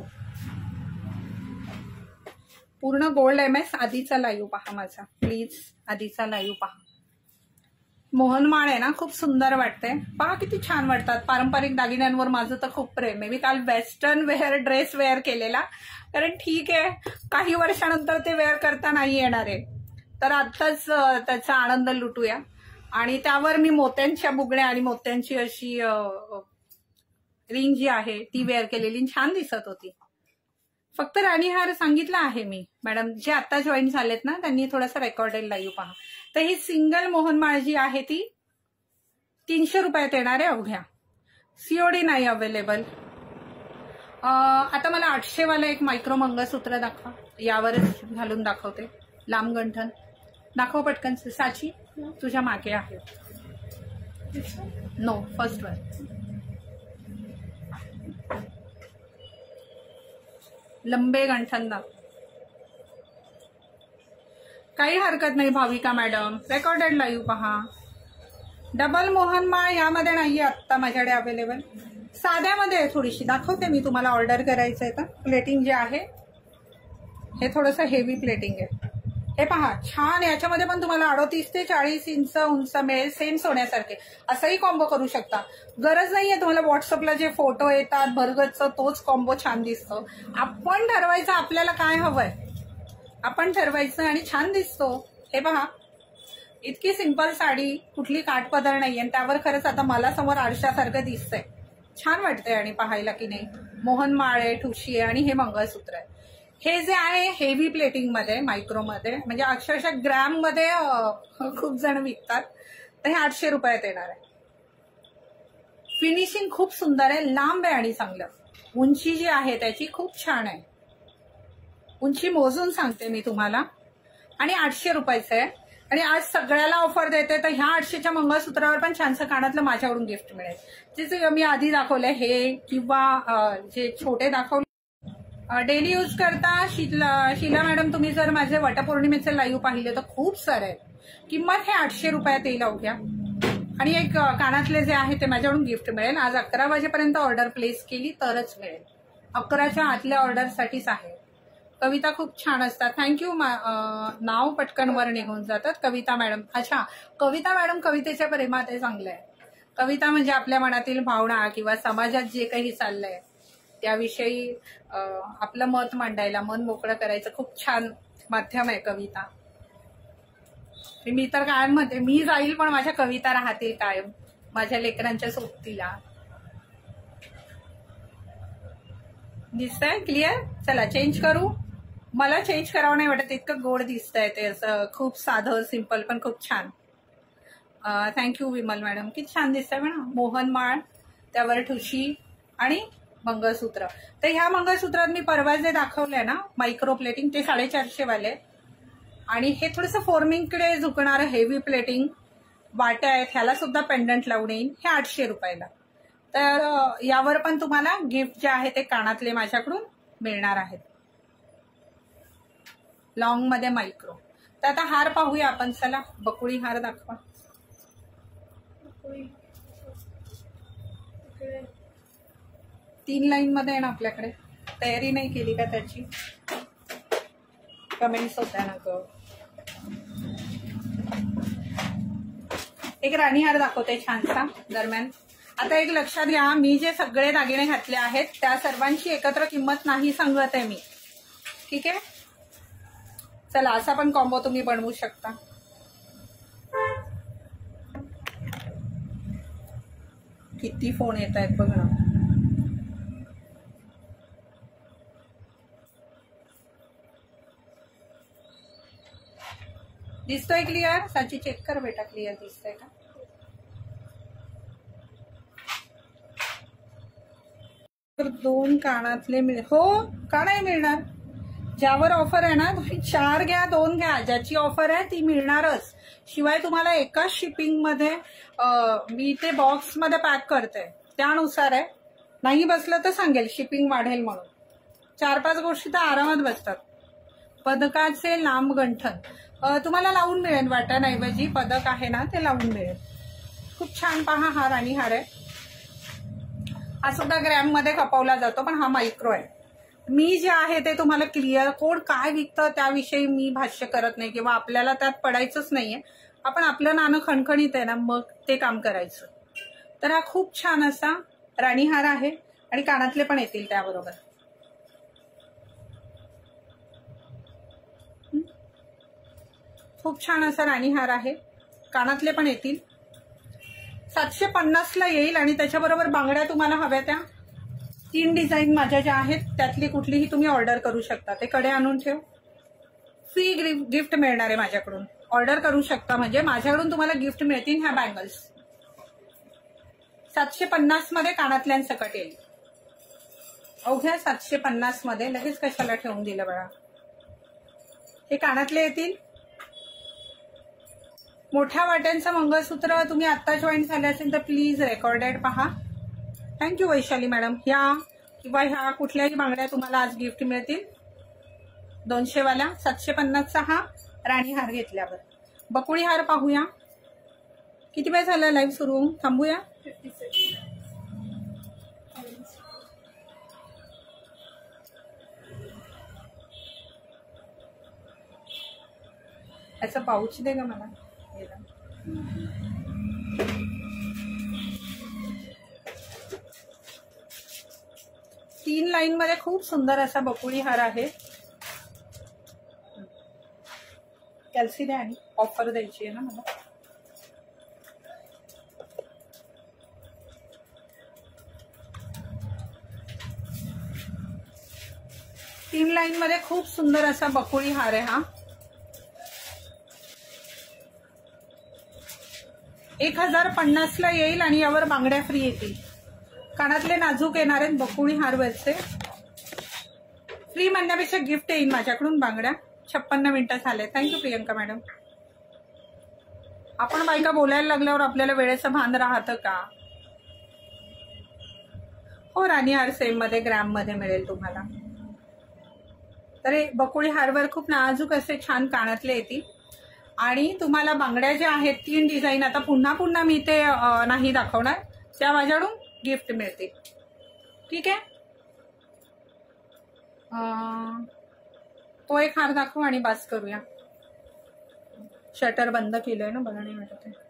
पूर्ण गोल्ड एमएस. आधीचा लाईव्ह पहा माझा प्लीज. आधीचा लाईव्ह पहा. मोहनमाळ आहे ना खूप सुंदर वाटते. पहा किती छान वाटतात. पारंपरिक दागिन्यांवर माझं तर खूप प्रेम आहे. मी काल वेस्टर्न वेअर ड्रेस वेअर केलेला, कारण ठीक आहे काही वर्षानंतर ते वेअर करता नाही येणार आहे, तर आत्ताच त्याचा आनंद लुटूया. आणि त्यावर मी मोत्यांच्या बुगड्या आणि मोत्यांची अशी रिंग जी आहे ती वेअर केलेली छान दिसत होती. फक्त राणीहार सांगितला आहे मी. मॅडम जे आता जॉईन झालेत ना त्यांनी थोडासा रेकॉर्डेड लाईव्ह पहा. तर ही सिंगल मोहनमाळ जी आहे ती तीनशे रुपयात येणार आहे अवघ्या. सीओडी नाही अवेलेबल. आता मला आठशे वाला एक मायक्रो मंगळसूत्र दाखवा. यावरच घालून दाखवते. लांब गंठन दाखव पटकन. साची तुझ्या मागे आहे. No, first one. लंबे गंठन दाखव. काही हरकत नाही भाविका मॅडम, रेकॉर्डेड लाईव्ह पहा. डबल मोहनमाळ यामध्ये नाहीये आत्ता माझ्याकडे अवेलेबल. साध्यामध्ये आहे थोडीशी, दाखवते मी तुम्हाला. ऑर्डर करायचं आहे तर प्लेटिंग जे आहे हे थोडंसं हेवी प्लेटिंग आहे. हे पहा छान. याच्यामध्ये पण तुम्हाला अडतीस ते चाळीस इंच उंच मिळेल, सेम सोन्यासारखे. असंही कॉम्बो करू शकता. गरज नाहीये तुम्हाला व्हॉट्सअपला जे फोटो येतात भरगतचं तोच कॉम्बो छान दिसतो. आपण ठरवायचं आपल्याला काय हवंय, आपण ठरवायचं आणि छान दिसतो. हे पहा इतकी सिंपल साडी, कुठली काठपदर नाहीये आणि त्यावर खरंच आता मला समोर आरशासारखं दिसतंय. छान वाटतंय आणि पाहायला की नाही. मोहनमाळ आहे, ठुशी आहे आणि हे मंगळसूत्र आहे. हे जे आहे हेवी प्लेटिंग मध्ये, मायक्रो मध्ये, म्हणजे अक्षरशः ग्रॅम मध्ये खूप जण विकतात. तर हे आठशे रुपयात येणार आहे. फिनिशिंग खूप सुंदर आहे, लांब आहे आणि चांगलं. उंची जी आहे त्याची खूप छान आहे. उंची मोजून सांगते मी तुम्हाला. आणि आठशे रुपयाचं आहे. आणि आज सगळ्याला ऑफर देते. तर ह्या आठशेच्या मंगळसूत्रावर पण छानसं कानातलं माझ्याकडून गिफ्ट मिळेल. जे मी आधी दाखवले हे किंवा जे छोटे दाखवले डेली यूज करता. शीला शीला मॅडम, तुम्ही जर माझे वटपौर्णिमेचे लाईव्ह पाहिले तर खूप सारे आहेत. किंमत हे आठशे रुपयात येईल अवघ्या. आणि एक कानातले जे आहे ते माझ्याकडून गिफ्ट मिळेल. आज अकरा वाजेपर्यंत ऑर्डर प्लेस केली तरच मिळेल. अकराच्या आतल्या ऑर्डरसाठीच आहे. कविता खूप छान असतात. थँक्यू. नाव पटकन वर निघून जातात. कविता मॅडम. अच्छा, कविता मॅडम कवितेच्या प्रेमात आहे, चांगलं आहे. कविता म्हणजे आपल्या मनातील भावना किंवा समाजात जे काही चाललंय त्याविषयी आपलं मत मांडायला, मन मोकळं करायचं खूप छान माध्यम आहे कविता. मी तर कायम म्हणते मी जाईल पण माझ्या कविता राहतील कायम माझ्या लेकरांच्या सोबतीला. दिसतंय क्लिअर? चला चेंज करू. मला चेंज करावं नाही वाटत, इतकं गोड दिसतंय ते. असं खूप साधं सिंपल पण खूप छान. Thank you Vimal madam. किती छान दिसतंय मॅडम. मोहनमाळ, त्यावर ठुशी आणि मंगळसूत्र. तर ह्या मंगळसूत्रात मी परवा जे दाखवलंय ना मायक्रो प्लेटिंग ते साडेचारशे वाले. आणि हे थोडंसं फॉर्मिंगकडे झुकणारं हेवी प्लेटिंग वाट्या आहेत. ह्याला सुद्धा पेंडंट लावून येईल. हे आठशे रुपयाला. तर यावर पण तुम्हाला गिफ्ट जे आहे ते कानातले माझ्याकडून मिळणार आहेत. लॉंग मध्ये मायक्रो. तर आता हार पाहूया आपण. चला बकुळी हार दाखवा. तीन लाईन मध्ये आहे ना आपल्याकडे. तयारी नाही केली का त्याची? कमेंट्स होत्या ना ग. एक राणी हार दाखवते छानसा दरम्यान. आता एक लक्षात घ्या, मी जे सगळे दागिने घातले आहेत त्या सर्वांची एकत्र किंमत नाही सांगत आहे मी. ठीक आहे. चला असा पण कॉम्बो तुम्ही बनवू शकता. किती फोन येत आहेत बघ ना. दिसतोय क्लिअर? साची चेक कर बेटा, क्लिअर दिसतोय का? तर दोन कानातले मिळ हो का नाही मिळणार? ज्यावर ऑफर आहे ना तुम्ही चार घ्या, दोन घ्या. ज्याची ऑफर आहे ती मिळणारच. शिवाय तुम्हाला एकाच शिपिंग मध्ये मी ते बॉक्स मध्ये पॅक करते त्यानुसार आहे. नाही बसलं तर सांगेल शिपिंग वाढेल म्हणून. चार पाच गोष्टी तर आरामात बसतात. पदकाचे लांब गंठन तुम्हाला लावून मिळेल. वाट्याऐवजी पदक आहे ना ते लावून मिळेल. खूप छान पहा. हा राणी हार आहे. हा सुद्धा ग्रॅम मध्ये खपवला जातो पण हा मायक्रो आहे. मी जे आहे ते तुम्हाला क्लिअर कोण काय विकतं त्याविषयी मी भाष्य करत नाही किंवा आपल्याला त्यात पडायचंच नाहीये. आपण आपलं नाणं खणखणीत आहे ना मग ते काम करायचं. तर हा खूप छान असा राणी हार आहे आणि कानातले पण येतील त्याबरोबर. खूप छान असा राणी हार आहे. कानातले पण येतील. सातशे पन्नास ला येईल आणि त्याच्याबरोबर बांगड्या तुम्हाला हव्या त्या तीन डिझाईन माझ्या ज्या आहेत त्यातली कुठलीही तुम्ही ऑर्डर करू शकता. ते कडे आणून ठेव. फ्री गिफ्ट मिळणार आहे माझ्याकडून. ऑर्डर करू शकता म्हणजे माझ्याकडून तुम्हाला गिफ्ट मिळतील ह्या बँगल्स. सातशे पन्नास मध्ये कानातल्यांसकट येईल. अवघ्या सातशे पन्नास मध्ये. लगेच कशाला ठेवून दिलं बघा. हे कानातले येतील. मोठ्या वाट्यांचं मंगळसूत्र तुम्ही आत्ता जॉईन झाले असेल तर प्लीज रेकॉर्डेड पहा. Thank you Vaishali madam. ह्या किंवा ह्या कुठल्याही बांगड्या तुम्हाला आज गिफ्ट मिळतील. दोनशे वाल्या सातशे पन्नासचा हा राणी हार घेतल्यावर. बकुळी हार पाहूया. किती वेळ झाला लाईव्ह सुरू, थांबूया. याचा पाऊच दे का मला. तीन लाईन मध्ये खूप सुंदर असा बकुळी हार आहे. कॅल्सी द्या आणि ऑफर द्यायची आहे ना मला. तीन लाईन मध्ये खूप सुंदर असा बकुळी हार आहे हा. एक हजार पन्नास ला येईल आणि यावर बांगड्या फ्री येतील. कानातले नाजूक येणार आहेत बकुळी हार वरचे. फ्री म्हणण्यापेक्षा गिफ्ट येईल माझ्याकडून बांगड्या. छप्पन्न मिनिटं झाले. Thank you Priyanka madam. आपण बायका बोलायला लागल्यावर आपल्याला वेळेचं भान राहतं का. हो राणी हार सेम मध्ये ग्रॅम मध्ये मिळेल तुम्हाला. तर बकुळी हारवर खूप नाजूक असे छान कानातले येतील आणि तुम्हाला बांगड्या ज्या आहेत तीन डिझाईन आता पुन्हा पुन्हा मी ते नाही दाखवणार, त्या माझ्याकडून गिफ्ट मिळतील. ठीक आहे. तो एक हार दाखवू आणि बास करूया. शटर बंद केलंय ना, बघा नाही वाटत आहे.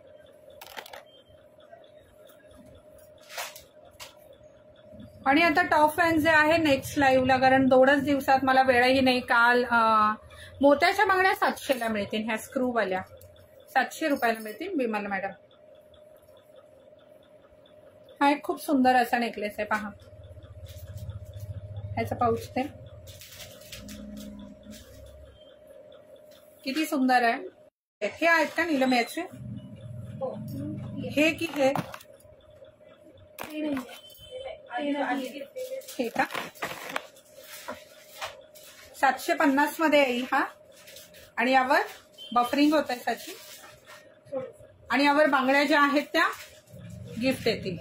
आणि आता टॉप फॅन जे आहे नेक्स्ट लाईव्हला, कारण दोनच दिवसात मला वेळही नाही. काल मोत्याच्या बांगड्या सातशेला मिळतील. ह्या स्क्रूवाल्या सातशे रुपयाला मिळतील बिमल मॅडम. हा एक खूप सुंदर असा नेकलेस आहे पहा. ह्याचा पाऊच ते किती सुंदर आहे. हे आहेत का नीलम याचे. हे की हे हे का सातशे पन्नास मध्ये येईल हा. आणि यावर बफरिंग होत आहे त्याची. आणि यावर बांगड्या ज्या आहेत त्या गिफ्ट येतील.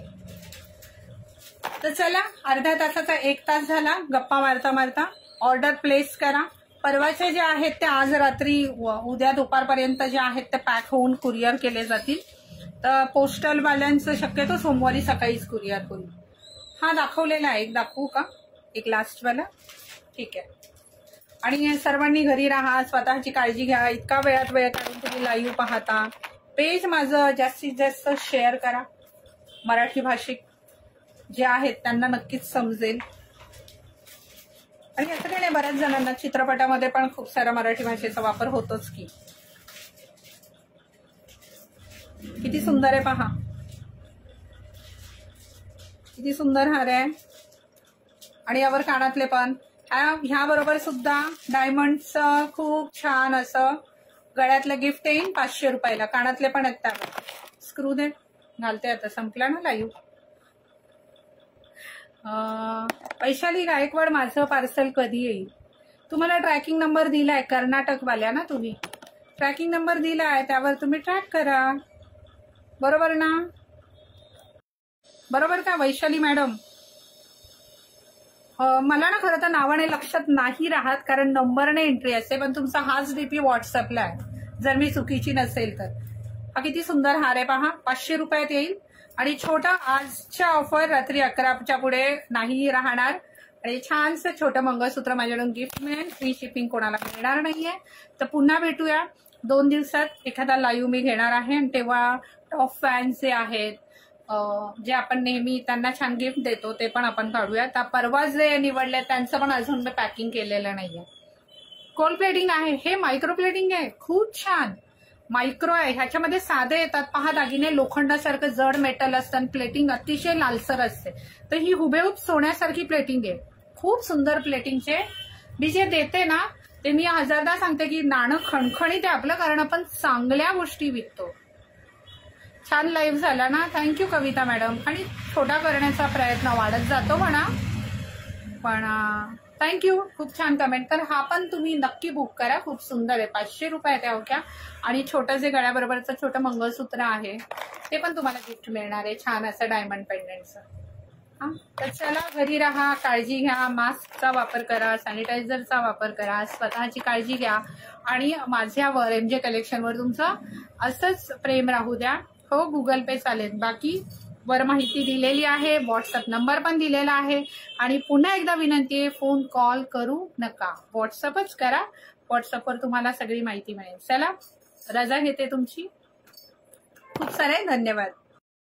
तर चला, अर्ध्या तासाचा एक तास झाला गप्पा मारता मारता. ऑर्डर प्लेस करा. परवाचे जे आहेत ते आज रात्री उद्या दुपारपर्यंत जे आहेत ते पॅक होऊन कुरिअर केले जातील. तर पोस्टल वाल्यांचं शक्यतो सोमवारी सकाळीच कुरिअर होईल. हा दाखवलेला आहे, एक दाखवू का, एक लास्ट वाला. ठीक आहे. आणि सर्वांनी घरी राहा, स्वतःची काळजी घ्या. इतका वेळात वेळ काढून तुम्ही लाईव्ह पाहता. पेज माझं जास्तीत जास्त शेअर करा. मराठी भाषिक जे आहेत त्यांना नक्कीच समजेल. आणि असं काही नाही, बऱ्याच जणांना चित्रपटामध्ये पण खूप सारा मराठी भाषेचा वापर होतोच की. किती सुंदर आहे पहा. किती सुंदर हार आहे. आणि यावर कानातले पण. ह्या बरोबर सुद्धा डायमंडचं खूप छान असं गळ्यातलं गिफ्ट येईल पाचशे रुपयाला. कानातले पण आहेत त्यावर. स्क्रू दे घालते आता, संपला ना लाईव्ह. वैशाली गायकवाड, माझं पार्सल कधी येईल. तुम्हाला ट्रॅकिंग नंबर दिलाय, कर्नाटकवाल्या ना तुम्ही. ट्रॅकिंग नंबर दिलाय त्यावर तुम्ही ट्रॅक करा. बरोबर ना. बरोबर का वैशाली मॅडम. मला ना खरं तर नावाने लक्षात नाही राहत, कारण नंबरने एंट्री असते. पण तुमचा हाच डीपी व्हॉट्सअपला आहे जर मी चुकीची नसेल तर. हा किती सुंदर हार आहे पहा. पाचशे रुपयात येईल. आणि छोटा आजच्या ऑफर रात्री अकराच्या पुढे नाही राहणार. आणि छानसं छोटं मंगळसूत्र माझ्याकडून गिफ्ट मिळेल. फ्री शिपिंग कोणाला मिळणार नाहीये. तर पुन्हा भेटूया दोन दिवसात. एखादा लाईव्ह मी घेणार आहे आणि तेव्हा टॉप फॅन्स जे आहेत, जे आपण नेहमी त्यांना छान गिफ्ट देतो, ते पण आपण काढूया. त्या परवा जे निवडले त्यांचं पण अजून मी पॅकिंग केलेलं नाहीये. कोल प्लेटिंग आहे, हे मायक्रो प्लेटिंग आहे. खूप छान मायक्रो आहे. ह्याच्यामध्ये साधे येतात पहा दागिने, लोखंडासारखं जड मेटल असतं आणि प्लेटिंग अतिशय लालसर असते. तर ही हुबेहूब सोन्यासारखी प्लेटिंग आहे. खूप सुंदर प्लेटिंगचे. मी जे देते ना ते मी हजारदा सांगते की नाणं खणखणीत आहे आपलं, कारण आपण चांगल्या गोष्टी विकतो. छान लाईव्ह झाला ना. Thank you Kavita madam. आणि छोटा करण्याचा प्रयत्न वाढत जातो म्हणा, पण थँक्यू, खूप छान कमेंट. तर हा पण तुम्ही नक्की बुक करा, खूप सुंदर आहे. पाचशे रुपये त्या ओक्या आणि छोटं जे गळ्याबरोबरचं छोटं मंगळसूत्र आहे ते पण तुम्हाला गिफ्ट मिळणार आहे, छान असं डायमंड पेंडंटचं. हा, तर चला घरी राहा, काळजी घ्या, मास्कचा वापर करा, सॅनिटायझरचा वापर करा, स्वतःची काळजी घ्या आणि माझ्यावर एम जे कलेक्शनवर तुमचं असंच प्रेम राहू द्या. हो, गुगल पे चालेल, बाकी वर माहिती दिलेली आहे, व्हॉट्सअप नंबर पण दिलेला आहे. आणि पुन्हा एकदा विनंती आहे, फोन कॉल करू नका, व्हॉट्सअपच करा. व्हॉट्सअपवर तुम्हाला सगळी माहिती मिळेल. चला रजा घेते तुमची. खूप सारे धन्यवाद.